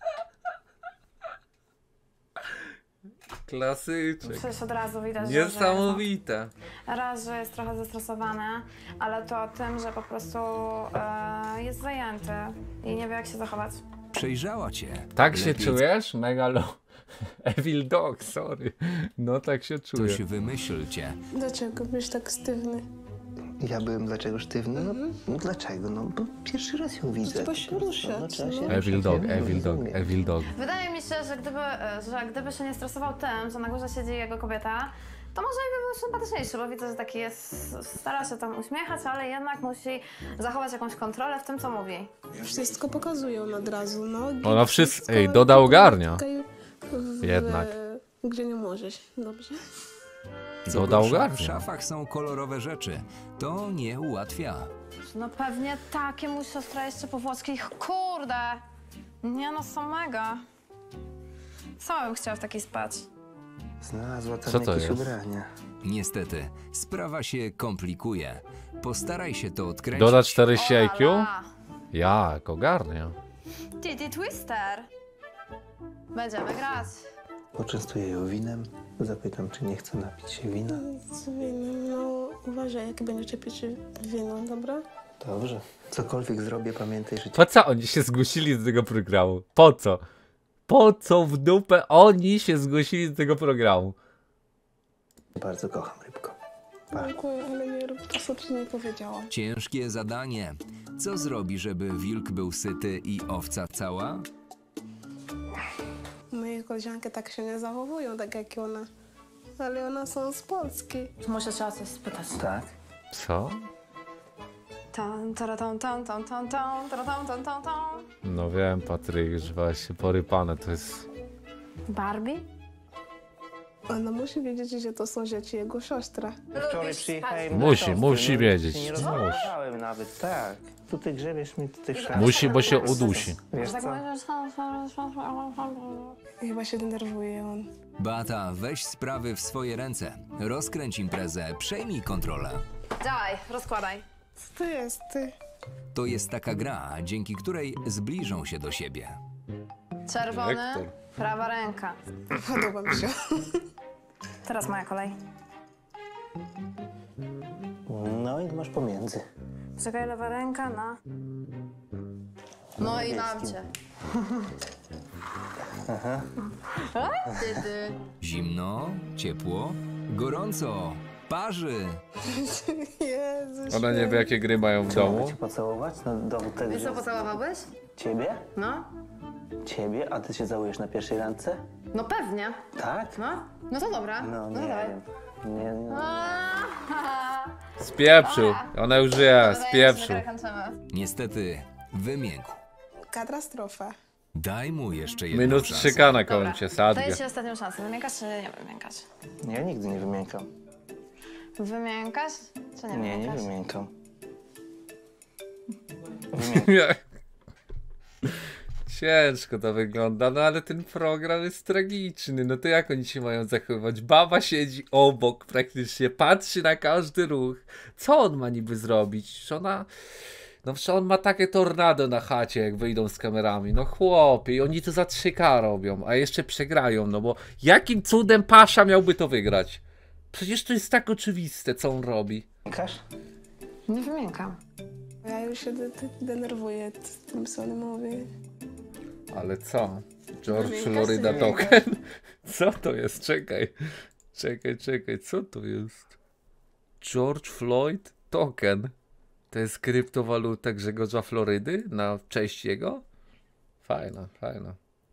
Klasyczek. Przecież od razu widać, że... Niesamowite. że raz, że jest trochę zestresowany, ale to o tym, że po prostu e, jest zajęty i nie wie jak się zachować. Przejrzała cię. Tak się Lepiej czujesz? Mega low. Evil dog, sorry. No tak się czuję. Coś wymyślcie. Dlaczego byś tak sztywny? Ja byłem dlaczego sztywny? No, no dlaczego? No bo pierwszy raz ją widzę. Trzeba się ruszać, No, trzeba się no. Evil ruszać, dog, ja evil dog, rozumiem. evil dog. Wydaje mi się, że gdyby, e, że gdyby się nie stresował tym, że na górze siedzi jego kobieta, to może by był sympatyczniejszy, bo widzę, że taki jest, stara się tam uśmiechać, ale jednak musi zachować jakąś kontrolę w tym, co mówi. Wszystko pokazują od razu, nogi. Ona wszystko- ej, Doda ogarnia. Tutaj w- Jednak. Gdzie nie możesz, dobrze? Co Doda gorsza, w ogarnia. szafach są kolorowe rzeczy. To nie ułatwia. No pewnie takie mu siostra jeszcze po włoskich, kurde! Nie no, są mega. Co bym chciała w takiej spać? Znalazła tam Co to jakieś jest? ubrania. Niestety, sprawa się komplikuje. Postaraj się to odkręcić. Doda czterdzieści I Q? Ola! Jak, ogarnia. Titty Twister! Będziemy grać. Poczęstuję ją winem. Zapytam, czy nie chce napić się wina. Z winem, no uważaj, jak będziecie pić wino, dobra? Dobrze. Cokolwiek zrobię, pamiętaj, że cię Po co oni się zgłosili do tego programu? Po co? Po co w dupę oni się zgłosili do tego programu? bardzo kocham, rybko. Pa. Dziękuję, ale nie rób to, co ci nie powiedziałam. Ciężkie zadanie. Co zrobi, żeby wilk był syty i owca cała? Moje koleżanki tak się nie zachowują, tak jak ona. Ale one są z Polski. Muszę cię o coś spytać. Tak? Co? Tan, taratam, tan, tan, tan, tan, taratam, tan, tan, tan. No wiem, Patryk, że właśnie porypane to jest... Barbie? Ona musi wiedzieć, że to są rzeczy jego siostra. Wczoraj Lubisz przyjechałem spać? na Musi, tosty, musi no, wiedzieć. się Nie Musi. rozmawiałem nawet, tak. Tutaj grzebiesz mi, tutaj wszędzie. Musi, bo się udusi. Wiesz Tak co? mówisz, Chyba się denerwuje on. Beata, weź sprawy w swoje ręce. Rozkręć imprezę, przejmij kontrolę. Dawaj, rozkładaj. Co to jest, ty? To jest taka gra, dzięki której zbliżą się do siebie. Czerwony, Lektor. prawa ręka. Podoba mi się. Teraz moja kolej. No i masz pomiędzy. Czekaj, lewa ręka na... No i mam cię. A, ty, ty. Zimno, ciepło, gorąco, parzy. Jezus. Ona nie wie, jakie gry mają w domu. Mogę cię pocałować? No dowód tego, Wiesz co, że... pocałowałbyś? Ciebie? No. Ciebie? A ty się całujesz na pierwszej randce? No pewnie. Tak? No. No to dobra. No No nie dawaj. wiem. Nie, nie. Spieprzył. Ona już wie, spieprzył. Niestety, wymiękł. Katastrofa. Daj mu jeszcze jedną Minus szansę. trzy K na Dobra, koncie, sadgę. daję ci ostatnią szansę. Wymiękasz czy nie wymiękasz? Ja nigdy nie wymiękam. Wymiękasz czy nie Nie, nie wymiękasz? wymiękam. Ciężko to wygląda, no ale ten program jest tragiczny. No to jak oni się mają zachowywać? Baba siedzi obok praktycznie, patrzy na każdy ruch. Co on ma niby zrobić? Że ona... No że on ma takie tornado na chacie, jak wyjdą z kamerami. No chłopie, i oni to za trzy K robią, a jeszcze przegrają, no bo jakim cudem Pasza miałby to wygrać? Przecież to jest tak oczywiste, co on robi. Wymiękasz? Nie wymiękam. Ja już się de de denerwuję tym, co on mówi. Ale co? George Wymiękasz, Florida nie Token? Co to jest? Czekaj. Czekaj, czekaj. Co to jest? George Floyd Token. To jest kryptowaluta Grzegorza Florydy na cześć jego? Fajna, fajna.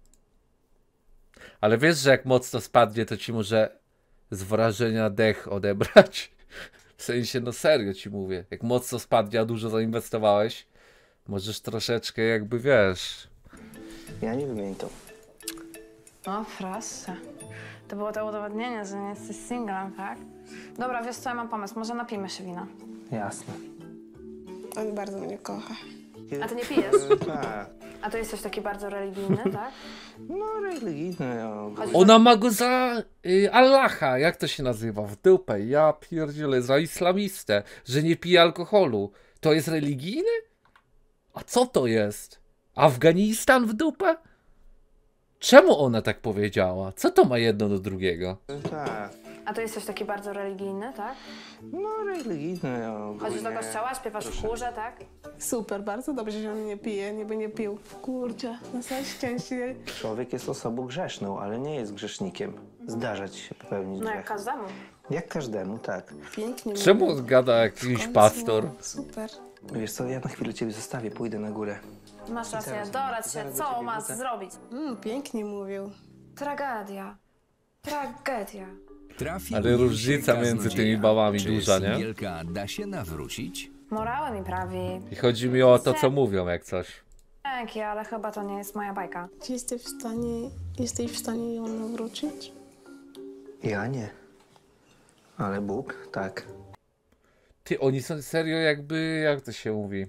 Ale wiesz, że jak mocno spadnie, to ci może z wrażenia dech odebrać? W sensie, no serio ci mówię. Jak mocno spadnie, a dużo zainwestowałeś, możesz troszeczkę jakby, wiesz... Ja nie wymiękam. O, proszę. To było to udowodnienie, że nie jesteś singlem, tak? Dobra, wiesz co, ja mam pomysł. Może napijmy się wina. Jasne. On bardzo mnie kocha. A ty nie pijesz? Tak. A ty jesteś taki bardzo religijny, tak? No religijny. No. Ona ma go za y, Allaha, jak to się nazywa? W dupę, ja pierdzielę, za islamistę, że nie pije alkoholu. To jest religijny? A co to jest? Afganistan w dupę? Czemu ona tak powiedziała? Co to ma jedno do drugiego? Tak. A ty jesteś taki bardzo religijny, tak? No religijny. No. Chodzisz do kościoła, śpiewasz w chórze, tak? Super, bardzo dobrze, że on nie pije, niby nie pił. Kurczę, na całe szczęście. Człowiek jest osobą grzeszną, ale nie jest grzesznikiem. Zdarza ci się popełnić No jak grzech. każdemu. Jak każdemu, tak. Pięknie. Czemu mówił. gada jakiś W końcu. pastor? Super. Wiesz co, ja na chwilę ciebie zostawię, pójdę na górę. Masz rację, Zaraz, dorać się, zaraz do co ciebie masz wrócę. zrobić? Mm, pięknie mówił. Tragedia. Tragedia. Trafił Ale jej się różnica między kaznodzieja. tymi babami Czy duża, nie? singielka da się nawrócić? Morały mi prawi. I chodzi mi o to, co mówią, jak coś. Dzięki, ale chyba to nie jest moja bajka. Czy jesteś w stanie, jesteś w stanie ją nawrócić? Ja nie. Ale Bóg, tak. Ty, oni są serio jakby, jak to się mówi?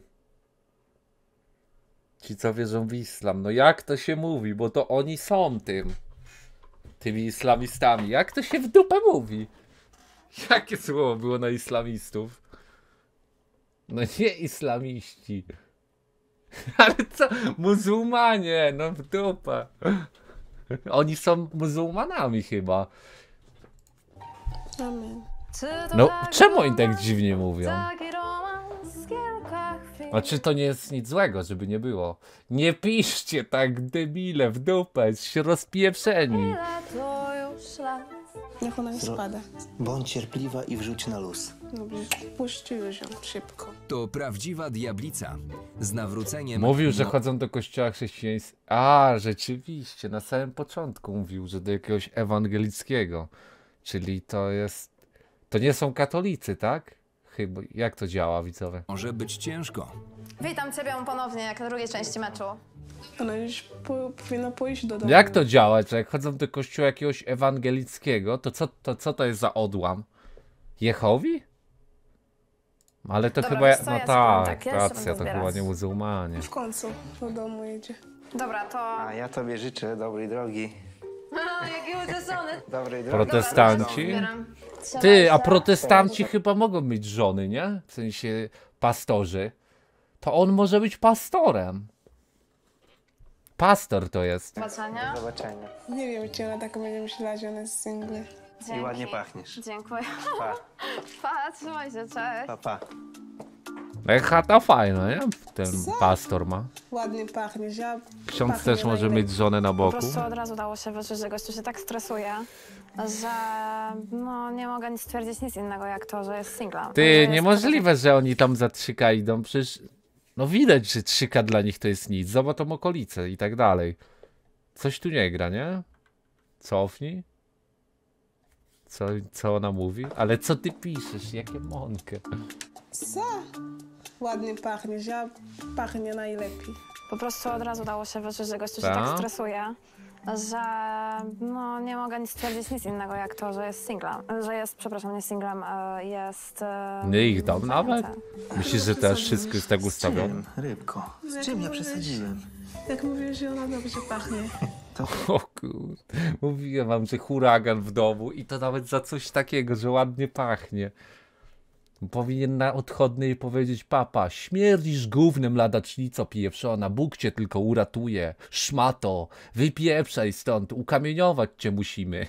Ci, co wierzą w islam. No jak to się mówi? Bo to oni są tym. Tymi islamistami. Jak to się w dupę mówi? Jakie słowo było na islamistów? No nie islamiści. Ale co? Muzułmanie, no w dupę. Oni są muzułmanami chyba. Amen. No czemu oni tak dziwnie mówią? Taki romans, kilka chwil. A czy to nie jest nic złego, żeby nie było? Nie piszcie tak, debile, w dupę, się rozpieprzeni. Ile to już lat? Niech ona nie spada. Bądź cierpliwa i wrzuć na luz. Dobrze, puść już ją szybko. To prawdziwa diablica. Z nawróceniem... Mówił, że no, chodzą do kościoła chrześcijańskiego. A, rzeczywiście, na samym początku mówił, że do jakiegoś ewangelickiego. Czyli to jest... To nie są katolicy, tak? Chyba, jak to działa, widzowie? może być ciężko. Witam ciebie ponownie, jak na drugiej części meczu. Ona już po, powinna pójść do domu. Jak to działa, że jak chodzą do kościoła jakiegoś ewangelickiego, to co to, co to jest za odłam? Jehowi? Ale to Dobra, chyba... wiesz co, No ja tak, tak, ja się będę racja, to chyba zbierać. nie muzułmanie. W końcu do domu jedzie. Dobra, to... A ja tobie życzę dobrej drogi. Jaki uderzony. Dobrej drogi. Protestanci? Ty, a protestanci chyba mogą mieć żony, nie? W sensie pastorzy. To on może być pastorem. Pastor to jest. Zobaczenia. Do zobaczenia. Nie wiem, czy ona tak będzie myślała, że on jest single. Dzięki. I ładnie pachniesz. Dziękuję. Pa, Pa, trzymaj się, cześć. pa, pa. No i chata fajna, nie? Ten Co? pastor ma. Ładnie pachniesz, ja Ksiądz pachnie też może najlepiej. mieć żonę na Po boku. prostu od razu dało się wyczuć, że gościu się tak stresuje, że no nie mogę nic stwierdzić nic innego jak to, że jest singlem. Że Ty, jest niemożliwe, że oni tam za trzyka idą, przecież... No widać, że trzyka dla nich to jest nic, zobacz tą okolicę i tak dalej. Coś tu nie gra, nie? Cofnij. Co, co ona mówi? Ale co ty piszesz? Jakie mąkę? Co? Ładnie pachniesz, ja pachnie najlepiej. Po prostu od razu dało się wyczuć, że gościu się Ta? tak stresuje, że no nie mogę nic stwierdzić nic innego jak to, że jest singlem, że jest, przepraszam, nie singlem, e, jest... e, Nie ich dom nawet? zajęty. Myślisz, że też wszystko jest tak ustawione? Czym, rybko? Z czym ja przesadziłem? Jak mówisz, że ona dobrze pachnie. O kurde, mówiłem wam, że huragan w domu i to nawet za coś takiego, że ładnie pachnie. Powinien na odchodnej powiedzieć: papa, śmierdzisz gównem, ladacznico pieprzona, Bóg cię tylko uratuje, szmato, wypieprzaj stąd, ukamieniować cię musimy.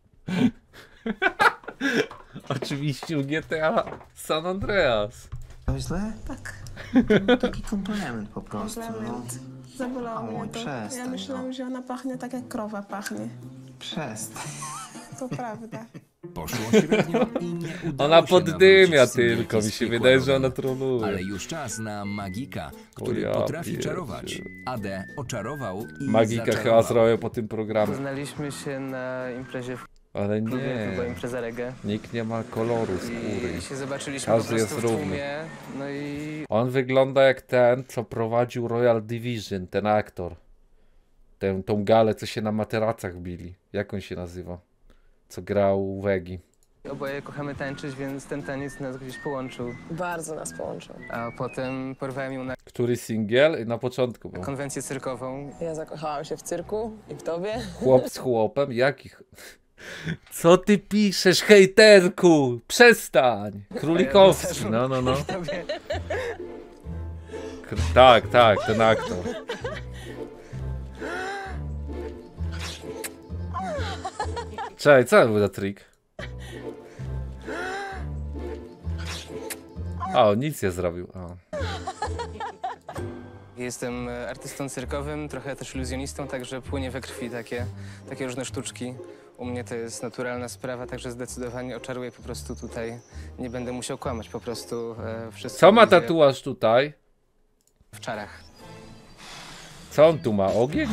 Oczywiście u G T A San Andreas. To źle? Tak, Taki komplement po prostu. No. komplement. Zabolało Oj, mnie to. przestań, Ja myślałam, no. że ona pachnie tak jak krowa pachnie. Przestań. To prawda. Poszło średnio i nie udało Ona się poddymia nawrócić tylko, mi Singielki z się piekła wydaje, że rodu. ona troluje. Ale już czas na Magika, który ja potrafi pierdzielę. czarować. Ade oczarował i Magika chyba zaczarował. zrobię po tym programie. Poznaliśmy się na imprezie w Ale klubie, nie, to była impreza reggae. nikt nie ma koloru skóry. I się zobaczyliśmy Każdy po prostu jest w równy. tłumie, no i On wygląda jak ten, co prowadził Royal Division, ten aktor. Tę, tą galę, co się na materacach bili. Jak on się nazywa? Co grał u Wegi. oboje kochamy tańczyć, więc ten taniec nas gdzieś połączył. Bardzo nas połączył. A potem porwałem ją na Który singiel? Na początku był. konwencję cyrkową. Ja zakochałam się w cyrku i w tobie. Chłop z chłopem? Jakich? Co ty piszesz, hejterku? Przestań! Królikowski, no, no, no. Tobie. K tak, tak, ten aktor. Cześć, co to był za trik? O, nic nie zrobił. O. Jestem e, artystą cyrkowym, trochę też iluzjonistą, także płynie we krwi takie, takie różne sztuczki. U mnie to jest naturalna sprawa, także zdecydowanie oczaruję po prostu tutaj. Nie będę musiał kłamać, po prostu e, wszystko Co ma będzie tatuaż tutaj? w czarach. Co on tu ma? Ogień?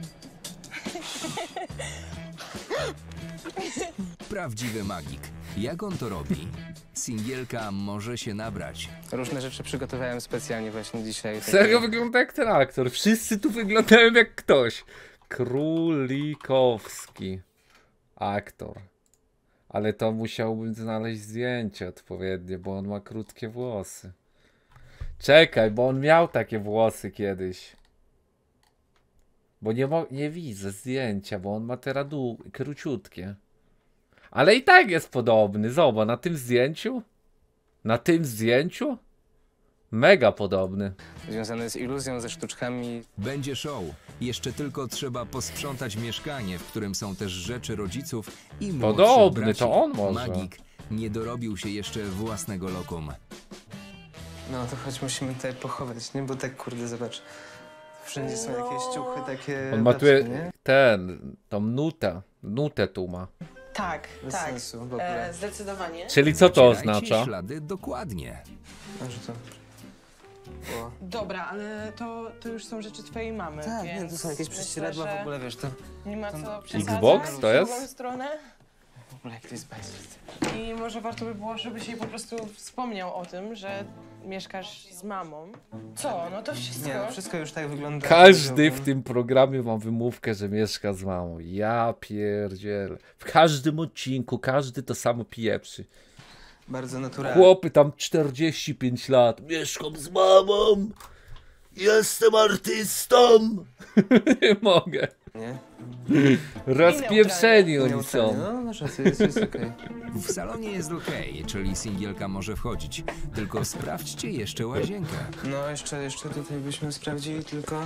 Prawdziwy magik. Jak on to robi? Singielka może się nabrać. Różne rzeczy przygotowałem specjalnie właśnie dzisiaj. takie- Serio wygląda jak ten aktor. Wszyscy tu wyglądają jak ktoś. Królikowski. Aktor. Ale to musiałbym znaleźć zdjęcie odpowiednie, bo on ma krótkie włosy. Czekaj, bo on miał takie włosy kiedyś. Bo nie, mo- nie widzę zdjęcia, bo on ma teraz dłu- króciutkie. Ale i tak jest podobny. Zobacz, na tym zdjęciu? Na tym zdjęciu? Mega podobny. Związane z iluzją, ze sztuczkami. Będzie show. Jeszcze tylko trzeba posprzątać mieszkanie, w którym są też rzeczy rodziców i młodszych Podobny, braci. to on może. Magik nie dorobił się jeszcze własnego lokum. No to choć musimy tutaj pochować, nie? Bo tak kurde, zobacz. Wszędzie są No. jakieś ciuchy takie. On ma tu lepsze, nie? ten, tą nutę. Nutę tu ma. Tak, Bez tak. sensu w ogóle. E, zdecydowanie. Czyli co to Zacierajcie oznacza? ślady dokładnie. A, że to... O. Dobra, ale to, to już są rzeczy twojej mamy, Tak, więc nie, to są jakieś myślę, prześcieradła że w ogóle, wiesz, to nie ma to- co przesadzać. Xbox to w jest? drugą stronę. w ogóle jak to jest bez. I może warto by było, żebyś jej po prostu wspomniał o tym, że mieszkasz z mamą. Co? No to wszystko. Nie, no wszystko już tak wygląda. Każdy w tym programie ma wymówkę, że mieszka z mamą. Ja pierdzielę. W każdym odcinku każdy to samo pieprzy. Bardzo naturalnie. Chłopy tam czterdzieści pięć lat. Mieszkam z mamą. Jestem artystą. Nie mogę. Nie? Rozpieprzeni oni Neutralnie. są. No, masz rację, jest, jest okej. W salonie jest okej, czyli singielka może wchodzić. Tylko sprawdźcie jeszcze łazienkę. No, jeszcze, jeszcze tutaj byśmy sprawdzili tylko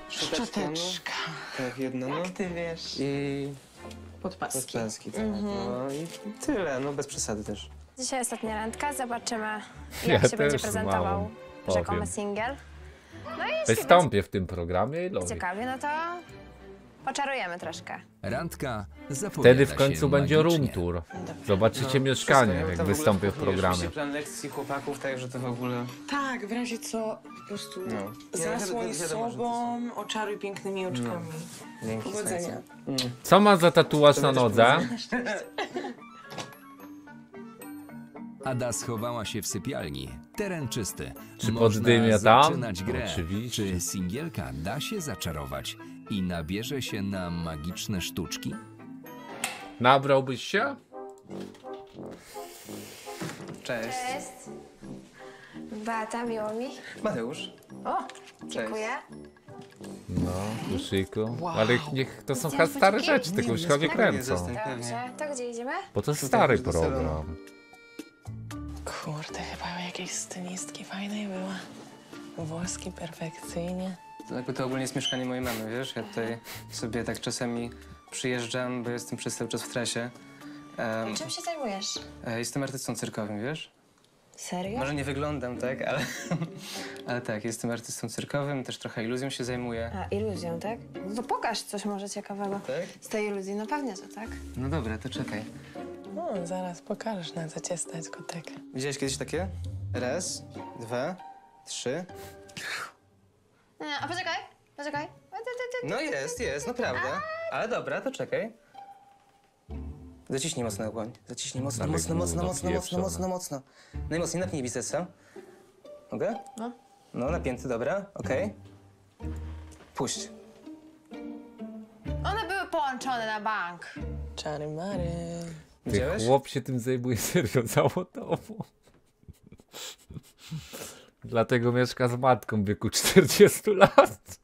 Szczoteczka. Tak, jedna, no. Jak ty wiesz? I Podpaski. podpaski, tak. Mhm. No i tyle, no bez przesady też. Dzisiaj ostatnia randka, zobaczymy Ja jak się też będzie z prezentował mamą rzekomy powiem. singiel. No i jeśli Wystąpię w tym programie i będzie lubię. ciekawie, no to poczarujemy troszkę. Randka zapowiada Wtedy w się końcu będzie room magicznie. tour. Zobaczycie No, mieszkanie, wszystko, jak tam w ogóle wystąpię w wpakujesz, programie. Musi plan lekcji chłopaków, także to w ogóle... Tak, w razie co po prostu No. zasłoń Nie, wiadomo, że to sobą, oczaruj pięknymi oczkami. Dzięki, Powodzenia. serce. Co ma za tatuaż To na będziesz nodze? Ada schowała się w sypialni. Teren czysty. Czy Można poddymia tam? zaczynać grę. Oczywiście. Czy singielka da się zaczarować i nabierze się na magiczne sztuczki? Nabrałbyś się? Cześć. Cześć. Beata, miło mi. Mateusz. O, dziękuję. No, Kuszyku. Wow. Ale niech to są Chciałam chyba stare poczekać? rzeczy, tylko Nie, już chyba nie spokojnie, kręcą. zostań. Dobrze, to gdzie idziemy? Bo to jest Tutaj stary już do salonu. program. Kurde, chyba u jakiejś stylistki fajnej była. Włoski, perfekcyjnie. To jakby to ogólnie jest mieszkanie mojej mamy, wiesz? Ja tutaj sobie tak czasami przyjeżdżam, bo jestem przez cały czas w trasie. Um, Czym się zajmujesz? jestem artystą cyrkowym, wiesz? Serio? Może nie wyglądam, tak? Ale, ale tak, jestem artystą cyrkowym, też trochę iluzją się zajmuję. A, iluzją, tak? No to pokaż coś może ciekawego. Tak? Z tej iluzji, no pewnie, że tak. No dobra, to czekaj. No, zaraz pokażesz, na co cię stać, kotek. Widziałeś kiedyś takie? Raz, dwa, trzy. Nie, nie, a poczekaj, poczekaj. No jest, jest, no prawda. Ale dobra, to czekaj. Zaciśnij mocno dłoń. Zaciśnij mocno, Ale mocno, mocno, gówno mocno, mocno, pieprzone. mocno, mocno. Najmocniej napnij bicepsa. Mogę? No. No, napięty, dobra, okej. Puść. One były połączone na bank. Czary mary. Ty Widziałeś? chłop się tym zajmuje serio zawodowo. Dlatego mieszka z matką w wieku czterdziestu lat.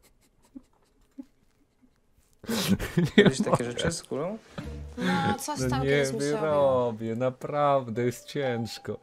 Robisz takie rzeczy z kulą? No, coś No tam nie kiedyś mi się robiło. robię, naprawdę jest ciężko.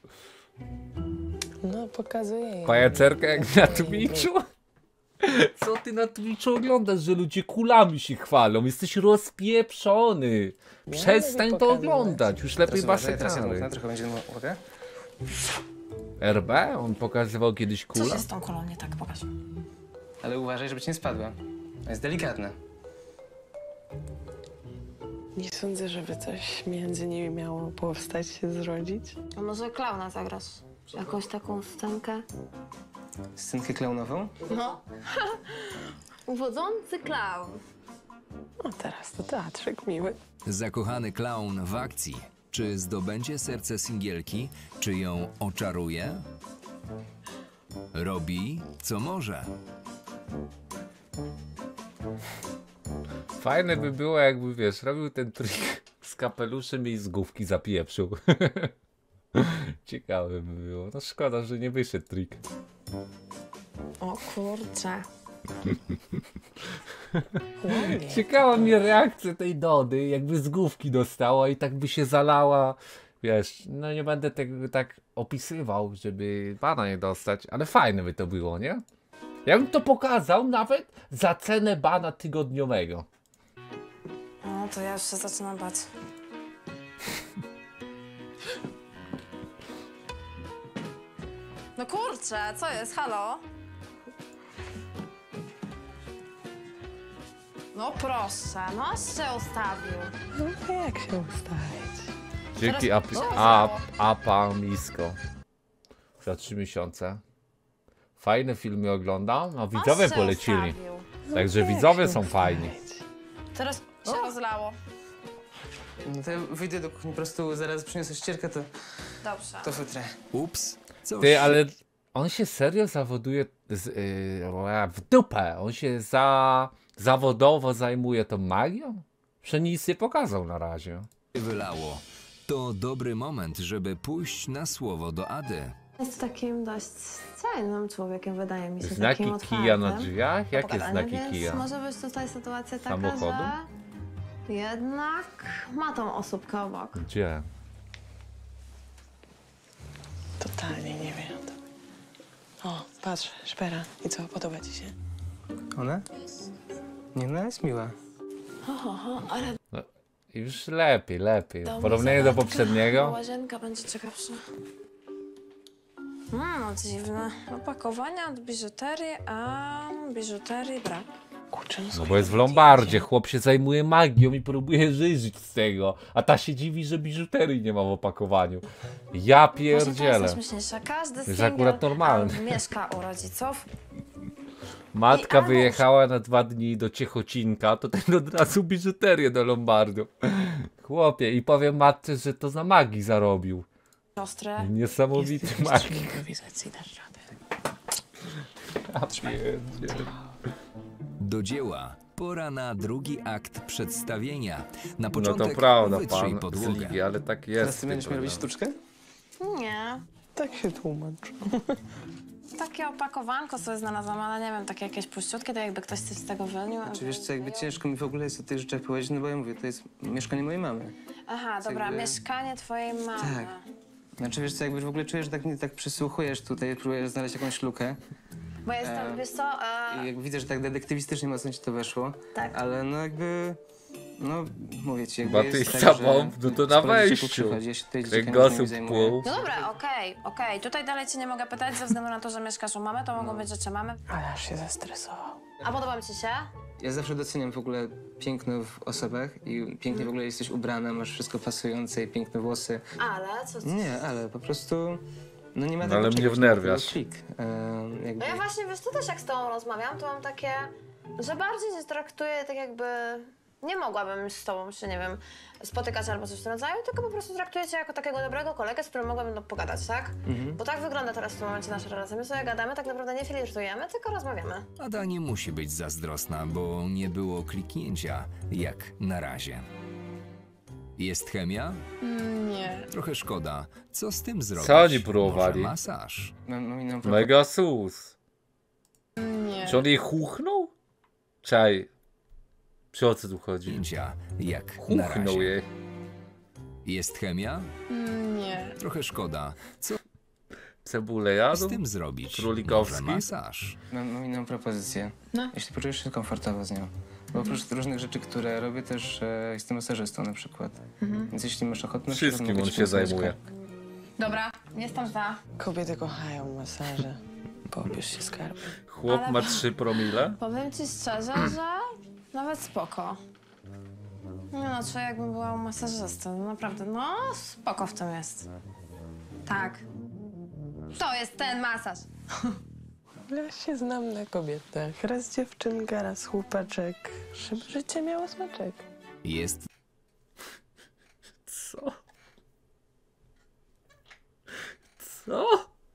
No, pokazuję jej. Pajacerka jak na Twitchu? Co ty na Twitchu oglądasz, że ludzie kulami się chwalą? Jesteś rozpieprzony. Przestań to pokazywać. oglądać, już lepiej Teraz uważaj, teraz ja basetały. dmuchnę, trochę będzie mogę? R B? On pokazywał kiedyś Co kula? się z tą kulą nie tak? Pokaż. Ale uważaj, żeby ci nie spadła. Jest delikatna. Nie sądzę, żeby coś między nimi miało powstać, się zrodzić. A może klauna zagrasz? Jakąś taką scenkę? Scenkę klaunową? No. Uwodzący klaun. No teraz to teatrzyk miły. Zakochany klaun w akcji. Czy zdobędzie serce singielki? Czy ją oczaruje? Robi, co może. Fajne by było, jakby, wiesz, robił ten trik z kapeluszem i z główki zapieprzył. Ciekawe by było. No szkoda, że nie wyszedł trik. O kurczę. Ładnie. Ciekawa mnie reakcja tej Dody, jakby z główki dostała i tak by się zalała. Wiesz, no nie będę tego tak opisywał, żeby bana nie dostać, ale fajne by to było, nie? Ja bym to pokazał nawet za cenę bana tygodniowego. No to ja już się zaczynam bać. No kurczę, co jest? Halo? No proszę, no się ustawił. No to jak się ustawić? Dzięki Teraz ap się ap rozlało. apa misko. Za trzy miesiące. Fajne filmy oglądam, a widzowie On się polecili. ustawił. Także Jak widzowie się są fajni. ustawić? Teraz się rozlało. No to ja wyjdę do kuchni, po prostu zaraz przyniosę ścierkę, to, Dobrze. to wytrę. Ups, coś Ty, ale on się serio zawoduje z, yy, w dupę. On się za zawodowo zajmuje tą magią? Że nic nie pokazał na razie. się wylało. To dobry moment, żeby pójść na słowo do Ady. Jest takim dość fajnym człowiekiem, wydaje mi się. Znaki takim kija na otwartym. drzwiach? Do Jakie pogadania, znaki więc kija? może być tutaj sytuacja taka, Samochodu? że jednak ma tą osóbkę obok. Gdzie? Totalnie nie wiem o tym. O, patrz, szpera. I co, podoba ci się? Ona? Nie, no jest miła. Oho, ale No, już lepiej, lepiej. dom, Porównanie do zabawka, poprzedniego. Łazienka będzie ciekawsza. Hmm, no dziwne. Opakowania od biżuterii, a biżuterii brak. Kurczę, no, No bo jest w Lombardzie, chłop się zajmuje magią i próbuje żyć z tego. A ta się dziwi, że biżuterii nie ma w opakowaniu. Ja Może to pierdzielę. jest najśmieszniejsze. Każdy jest singiel akurat normalne. um, mieszka u rodziców. Matka I albo- wyjechała na dwa dni do Ciechocinka, to ten od razu biżuterię do Lombardu. Chłopie, i powiem matce, że to za magii zarobił. Siostry. Niesamowity magii. improwizacji dasz radę. Ja pierdzielę. Do dzieła. Pora na drugi akt przedstawienia. Na No początek to prawda, wytrzyj pan z podłogę. ligi, ale tak jest. Teraz ty będziesz mi robić sztuczkę? Nie. Tak się tłumacz. Takie opakowanko sobie znalazłam, ale nie wiem, takie jakieś puściutkie, to jakby ktoś coś z tego wyniósł. Czy wiesz co, jakby ciężko mi w ogóle jest o tych rzeczach powiedzieć, no bo ja mówię, to jest mieszkanie mojej mamy. Aha, dobra, jakby- mieszkanie twojej mamy. Tak. Znaczy wiesz co, jakby w ogóle czujesz, że tak, nie, tak przysłuchujesz tutaj, próbujesz znaleźć jakąś lukę. Bo jestem, E, wiesz co, e, I jakby widzę, że tak detektywistycznie mocno ci to weszło. Tak. Ale no jakby, no mówię ci, jakby Chyba ty jest z tak, tobą, że no to na skoro dzieciaku wejściu. przychodzi, ja się tutaj dzieciakami Kręgosłup nie zajmuję. pół. no dobra, okej, okej. Tutaj dalej cię nie mogę pytać ze względu na to, że mieszkasz u mamy, to mogą być rzeczy mamy. Ale aż się zestresował. A podoba mi ci się? Ja zawsze doceniam w ogóle piękno w osobach i pięknie w ogóle jesteś ubrana, masz wszystko pasujące i piękne włosy. Ale, co ty? Nie, ale po prostu, no nie ma No tego ale mnie czegoś, wnerwiasz. takiego klik. E, jakby... No ja właśnie, wiesz, to też jak z tobą rozmawiam, to mam takie, że bardziej cię traktuję tak jakby... Nie mogłabym z tobą się, nie wiem, spotykać albo coś w tym rodzaju, tylko po prostu traktuję cię jako takiego dobrego kolegę, z którym mogłabym no, pogadać, tak? Mhm. Bo tak wygląda teraz w tym momencie nasza relacja. My sobie gadamy, tak naprawdę nie flirtujemy, tylko rozmawiamy. Ada nie musi być zazdrosna, bo nie było kliknięcia, jak na razie. Jest chemia? Nie. Trochę szkoda. Co z tym zrobić? Co oni próbowali? Może masaż? Mam, mam inną Mega sus. Nie. Czy on jej chuchnął? Czaj. Czy o co tu chodzi? Zdjęcia, jak na Chuchnął razie. jej. Jest chemia? Nie. Trochę szkoda. Co Cebulę z jadł? tym zrobić? Królikowski? Może masaż? Mam, mam inną propozycję. No. Jeśli poczujesz się komfortowo z nią. Bo oprócz różnych rzeczy, które robię, też e, jestem masażystą na przykład. Więc jeśli masz ochotę, na przykład Wszystkim mogę on ci się pomasować zajmuje. kark. Dobra, jestem za. Kobiety kochają masaże. Pobierz się skarb. Chłop Ale- ma trzy promile? Powiem ci szczerze, że nawet spoko. Nie no, czuję jakbym była u masażysty. No naprawdę, no spoko w tym jest. Tak. To jest ten masaż. Ja się znam na kobietach. Raz dziewczynka, raz chłopaczek. Żeby życie miało smaczek. Jest Co? Co?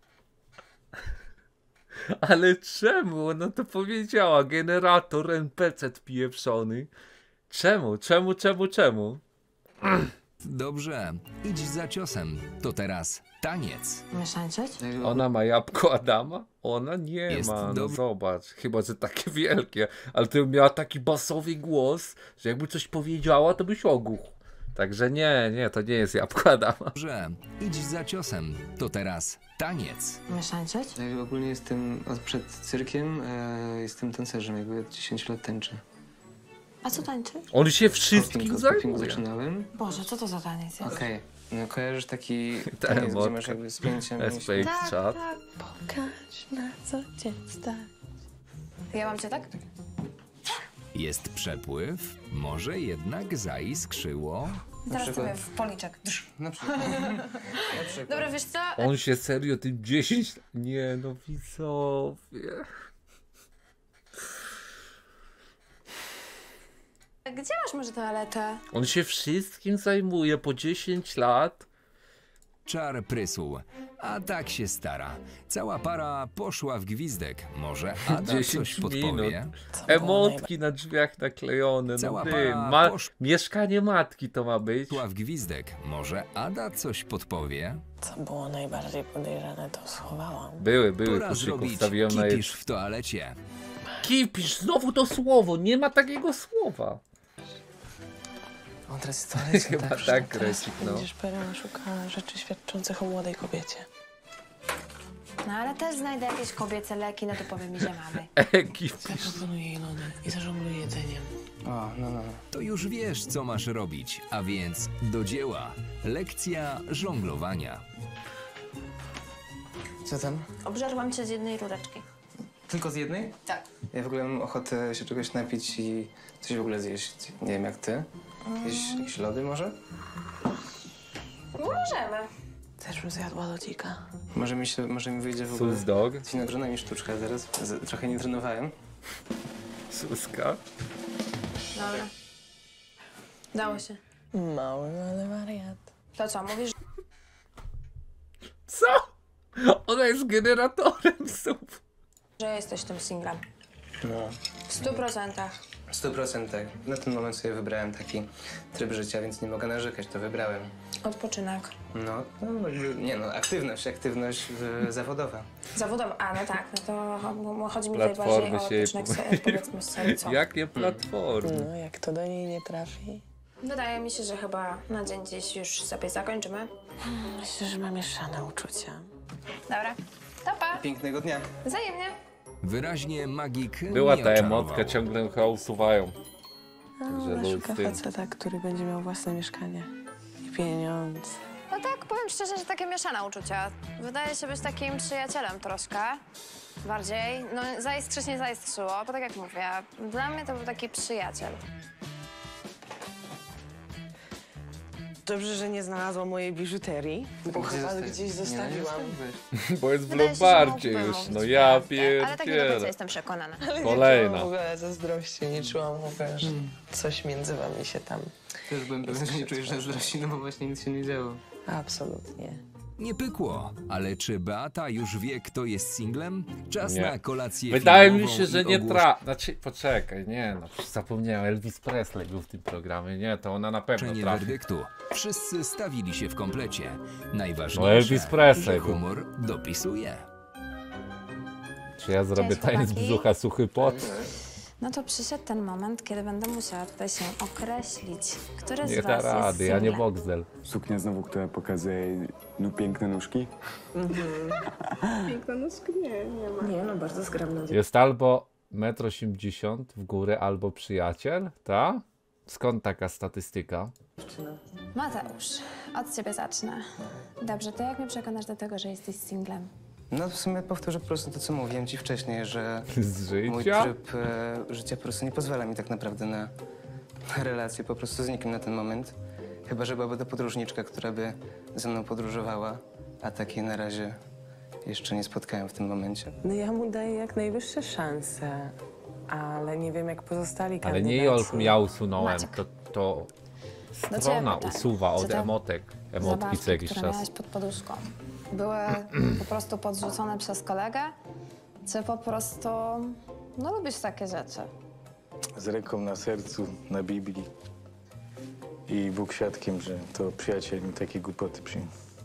Ale czemu? Ona to powiedziała. Generator N P C pieprzony. Czemu? Czemu? Czemu? Czemu? dobrze. Idź za ciosem. To teraz taniec. Mieszańczyć? Ona ma jabłko Adama? Ona nie Jest ma, no dob- zobacz. Chyba, że takie wielkie. Ale ty miała taki basowy głos, że jakby coś powiedziała, to byś ogłuchł. Także nie, nie, to nie jest jabłko Adama. Dobrze. Idź za ciosem. To teraz taniec. Mieszańczyć? Ja ogólnie jestem od, przed cyrkiem, e, jestem tancerzem, jakby od dziesięć lat tańczę. A co tańczy? On się Od wszystkim poppingu- od poppingu zajmuje. zaczynałem. Boże, co to za taniec jest? Okej. No kojarzysz taki Ta taniec, gdzie emotka. masz jakby spięcie S P X chat. Pokaż na co cię stać. Ja mam cię tak? Jest przepływ. Może jednak zaiskrzyło. Teraz przykład- sobie w policzek. Drz. Na przykład. Na przykład. Dobra, wiesz co? On się serio tym dziesięć... Nie no, widzowie. Gdzie masz może toaletę? On się wszystkim zajmuje po dziesięć lat. Czar prysł. A tak się stara. Cała para poszła w gwizdek. Może Ada dziesięć coś podpowie? minut. Emotki na drzwiach naklejone. No Cała ty, para ma... posz- Mieszkanie matki to ma być. Poszła w gwizdek. Może Ada coś podpowie? Co było najbardziej podejrzane, to schowałam. Były, były Pora kuszyków, zrobić stawiłem na kipisz w toalecie. Kipisz, znowu to słowo, nie ma takiego słowa. On teraz jest w toalecie, Chyba tak? tak, Teraz Krecik, no. będziesz Perena szukała rzeczy świadczących o młodej kobiecie. No ale też znajdę jakieś kobiece leki, no to powiem mi, że mamy. Ekip. Zaproponuję jej lody i zażongluję jedzeniem. O, no, no. To już wiesz, co masz robić, a więc do dzieła. Lekcja żonglowania. Co tam? Obżarłam cię z jednej rureczki. Tylko z jednej? Tak. Ja w ogóle mam ochotę się czegoś napić i coś w ogóle zjeść. Nie wiem jak ty. Jakieś, jakieś lody może? Możemy. Też bym zjadła lodzika. Może mi się, może mi wyjdzie w ogóle... Sus dog. Nagrana mi sztuczka zaraz. Z, trochę nie trenowałem. Suska. Dobra. Dało się. Mały, ale wariat. To co, mówisz, Co? Ona jest generatorem słów. że jesteś tym singlem? No. W stu procentach. W stu procentach. Na ten moment sobie wybrałem taki tryb życia, więc nie mogę narzekać, to wybrałem. Odpoczynek. No, no jakby, nie no, aktywność, aktywność y, zawodowa. Zawodowo, a no tak, no to cho- chodzi mi tutaj Platformy bardziej o się jej odpoczynek, se- powiedzmy, z serca. Jakie platformy? No, jak to do niej nie trafi. Wydaje mi się, że chyba na dzień dziś już sobie zakończymy. Myślę, że mam mieszane uczucia. Dobra, to pa. Pięknego dnia. Wzajemnie. Wyraźnie magik Była nie ta oczarował. emotka, ciągle chyba usuwają. Także Ona luz szuka z tym. faceta, który będzie miał własne mieszkanie. I pieniądze. No tak, powiem szczerze, że takie mieszane uczucia. Wydaje się być takim przyjacielem troszkę. Bardziej. No zaiskrzyć nie zaiskrzyło, bo tak jak mówię, dla mnie to był taki przyjaciel. Dobrze, że nie znalazła mojej biżuterii, bo chyba zostawić? gdzieś Nie, zostawiłam. nie Bo jest w Wydaje się, że Lombardzie mógłbym już, mówić no ja prawdę, ale tak nie do końca pierdzielę. jestem przekonana. Ale Kolejna. nie czułam w ogóle zazdrości, nie czułam w ogóle, że coś między wami się tam... Też byłem pewien, że nie czujesz zazdrości, no bo właśnie nic się nie działo. Absolutnie. Nie pykło, ale czy Beata już wie, kto jest singlem? Czas Nie. na kolację Wydaje mi filmową się, że i nie ogłos- tra... Znaczy, poczekaj, nie no, przecież zapomniałem, Elvis Presley był w tym programie, nie, to ona na pewno Ogłoszenie trafi. werdyktu. Wszyscy stawili się w komplecie. No Najważniejsze, Elvis Presley że był. humor dopisuje. Czy ja zrobię Cześć, taniec chłopaki. brzucha, suchy pot? No to przyszedł ten moment, kiedy będę musiała tutaj się określić, który z Nie da was jest rady, ja nie singlem. Boxdel. Suknia znowu, która pokazuje no piękne nóżki. Piękna nóżka? Nie, nie ma. Nie, no bardzo zgrabna. Jest albo metr osiemdziesiąt w górę, albo przyjaciel, ta? Skąd taka statystyka? Mateusz, od ciebie zacznę. Dobrze, to jak mnie przekonasz do tego, że jesteś singlem? No w sumie powtórzę po prostu to, co mówiłem ci wcześniej, że Z mój życia? tryb e, życia po prostu nie pozwala mi tak naprawdę na relację po prostu z nikim na ten moment. Chyba, że byłaby to podróżniczka, która by ze mną podróżowała, a takiej na razie jeszcze nie spotkałem w tym momencie. No ja mu daję jak najwyższe szanse, ale nie wiem jak pozostali Ale kandydaci. nie Jolk, ja usunąłem, Maciek. to, to Do strona ciebie pytanie. usuwa Czy od te emotek, emotki Zabawki, co jakiś które czas. miałeś pod poduszką, były po prostu podrzucone przez kolegę? Czy po prostu, no lubisz takie rzeczy? Z ręką na sercu, na Biblii. I Bóg świadkiem, że to przyjaciel mi takie głupoty przyjął.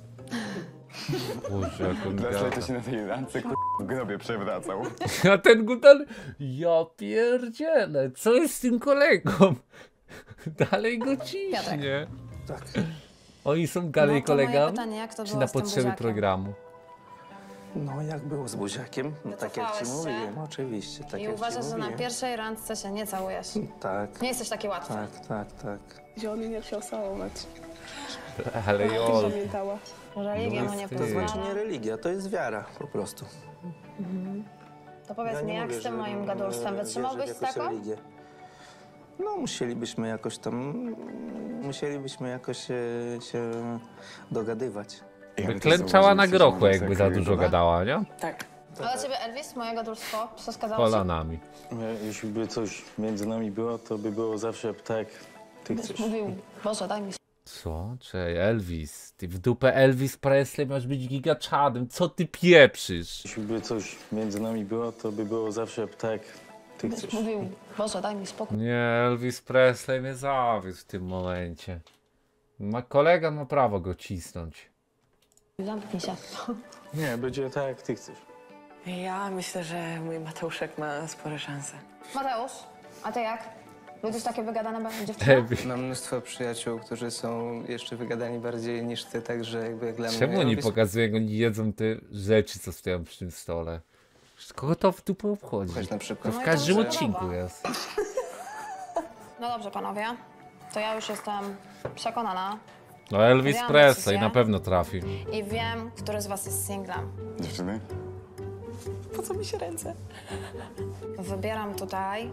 Boże, jak on Dlaczego gada. to się na tej randce k***, w grobie przewracał? A ten Gutal, ja pierdzielę, co jest z tym kolegą? Dalej go ciśnie. Tak. Oni są dalej No to moje kolegami? pytanie, jak to Czy było na z tym potrzeby buziakiem? programu? No jak było z buziakiem? No, tak jak ci Wycofałeś się? mówiłem, oczywiście. Tak I jak uważasz, ci że na mówiłem. pierwszej randce się nie całujesz? Tak, Nie jesteś taki łatwy. tak, tak, tak. Gdzie on mnie nie chciał całować. Ale Jol, Pamiętała. Religia No mu nie ty. To znaczy pozwala. nie religia, to jest wiara po prostu. To powiedz Ja mi, nie jak mówię, z tym że, moim e, gadulstwem? wierzę Wytrzymałbyś w z jakąś taką? religię. No musielibyśmy jakoś tam, musielibyśmy jakoś się, się dogadywać. by klęczała na grochu, jakby za dużo gadała, nie? Tak. A dla ciebie, Elvis, moje gadulstwo przeszkadzało ci? Kolanami. E, Jeśli by coś między nami było, to by było zawsze tak, ty chcesz. Mówił, Boże, daj mi Co? Czej, Elvis. Ty w dupę Elvis Presley masz być gigaczadem. Co ty pieprzysz? Jeśli by coś między nami było, to by było zawsze tak, ty chcesz. Mówił, Boże, daj mi spokój. Nie, Elvis Presley mnie zawiódł w tym momencie. Ma, kolega ma prawo go cisnąć. Zamknij się. Nie, będzie tak, jak ty chcesz. Ja myślę, że mój Mateuszek ma spore szanse. Mateusz, a ty jak? Lubisz takie wygadane dziewczyny? Mam mnóstwo przyjaciół, którzy są jeszcze wygadani bardziej niż ty, także jakby jak dla mnie... Czemu oni Elvis- pokazują, jak oni jedzą te rzeczy, co stoją przy tym stole? Kogo to w dupę obchodzi? Chodź na To przykład. w No i każdym to mi się odcinku podoba. jest. No dobrze, panowie. To ja już jestem przekonana No Elvis Podjęłam Presley decyzję. na pewno trafi. i wiem, który z was jest singlem. Dziewczyny? Po co mi się ręce? Wybieram tutaj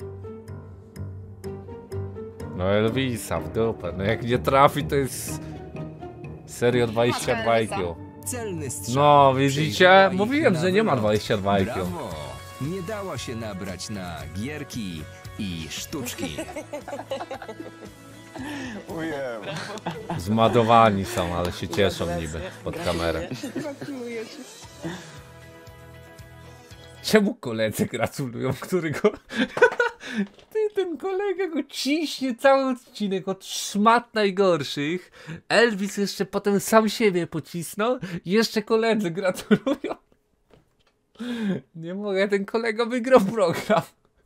No Elvisa w dupę. No jak nie trafi, to jest serio dwadzieścia dwa I Q. Celny strzał. No widzicie? Przejechała ich Mówiłem, na że nie ma wylot. dwadzieścia dwa I Q. Brawo! Nie dała się nabrać na gierki i sztuczki. Ujem. Zmadowani są, ale się cieszą niby pod kamerę. Gratuluję ci. Czemu koledzy gratulują, którego... Ty, ten kolega go ciśnie cały odcinek od szmat najgorszych. Elvis jeszcze potem sam siebie pocisnął i jeszcze koledzy gratulują. Nie mogę, ten kolega wygrał program.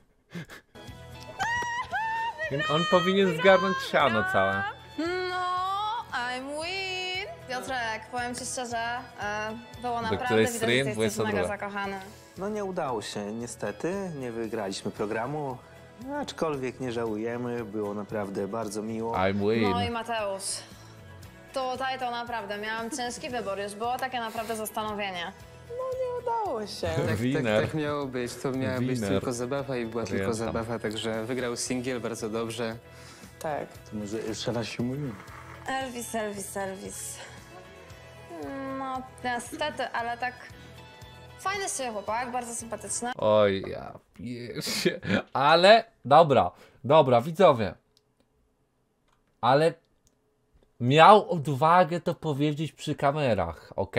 On powinien zgarnąć siano całe. No, I'm win! Piotrek, powiem ci szczerze, e, było naprawdę której widać, że stream? ty jesteś mega dwudziesta druga. zakochany. No nie udało się, niestety. Nie wygraliśmy programu. Aczkolwiek nie żałujemy, było naprawdę bardzo miło. I'm win. No i Mateusz, tutaj to naprawdę miałam ciężki wybór, już było takie naprawdę zastanowienie. Udało się. Tak, tak, Winner. tak miało być, to miała być Winner. tylko zabawa i była tylko Pamiętam. zabawa, także wygrał singiel bardzo dobrze. Tak. To może jeszcze raz się mówimy. Elvis, Elvis, Elvis. No niestety, ale tak fajny z ciebie chłopak, bardzo sympatyczny. Oj, ja pierdzie. Ale, dobra, dobra, widzowie. Ale miał odwagę to powiedzieć przy kamerach, ok?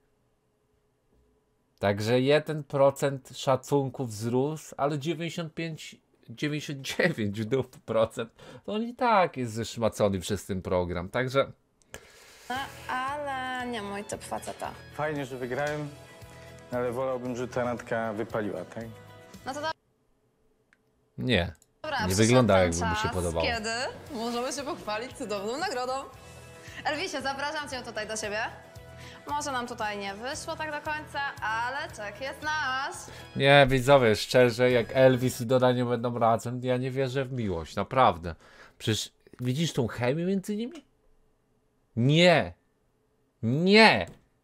Także jeden procent szacunku wzrósł, ale dziewięćdziesiąt pięć, dziewięćdziesiąt dziewięć procent to on i tak jest zeszmacony przez ten program, także No, ale nie mój typ faceta. Fajnie, że wygrałem, ale wolałbym, żeby ta randka wypaliła, tak? No to nie. dobra, Nie przyszedł wygląda, ten jakby mu się czas, podobało. Kiedy możemy się pochwalić cudowną nagrodą. Elvisie, zapraszam cię tutaj do siebie. Może nam tutaj nie wyszło tak do końca, ale czek jest nasz. Nie, widzowie, szczerze, jak Elvis i Doda nie będą razem, ja nie wierzę w miłość, naprawdę. Przecież widzisz tą chemię między nimi? Nie. Nie.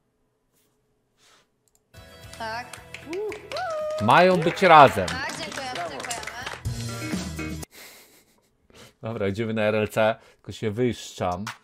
Tak, Mają być razem. tak, dziękujemy, dziękujemy. Dobra, idziemy na R L C, tylko się wyszczam.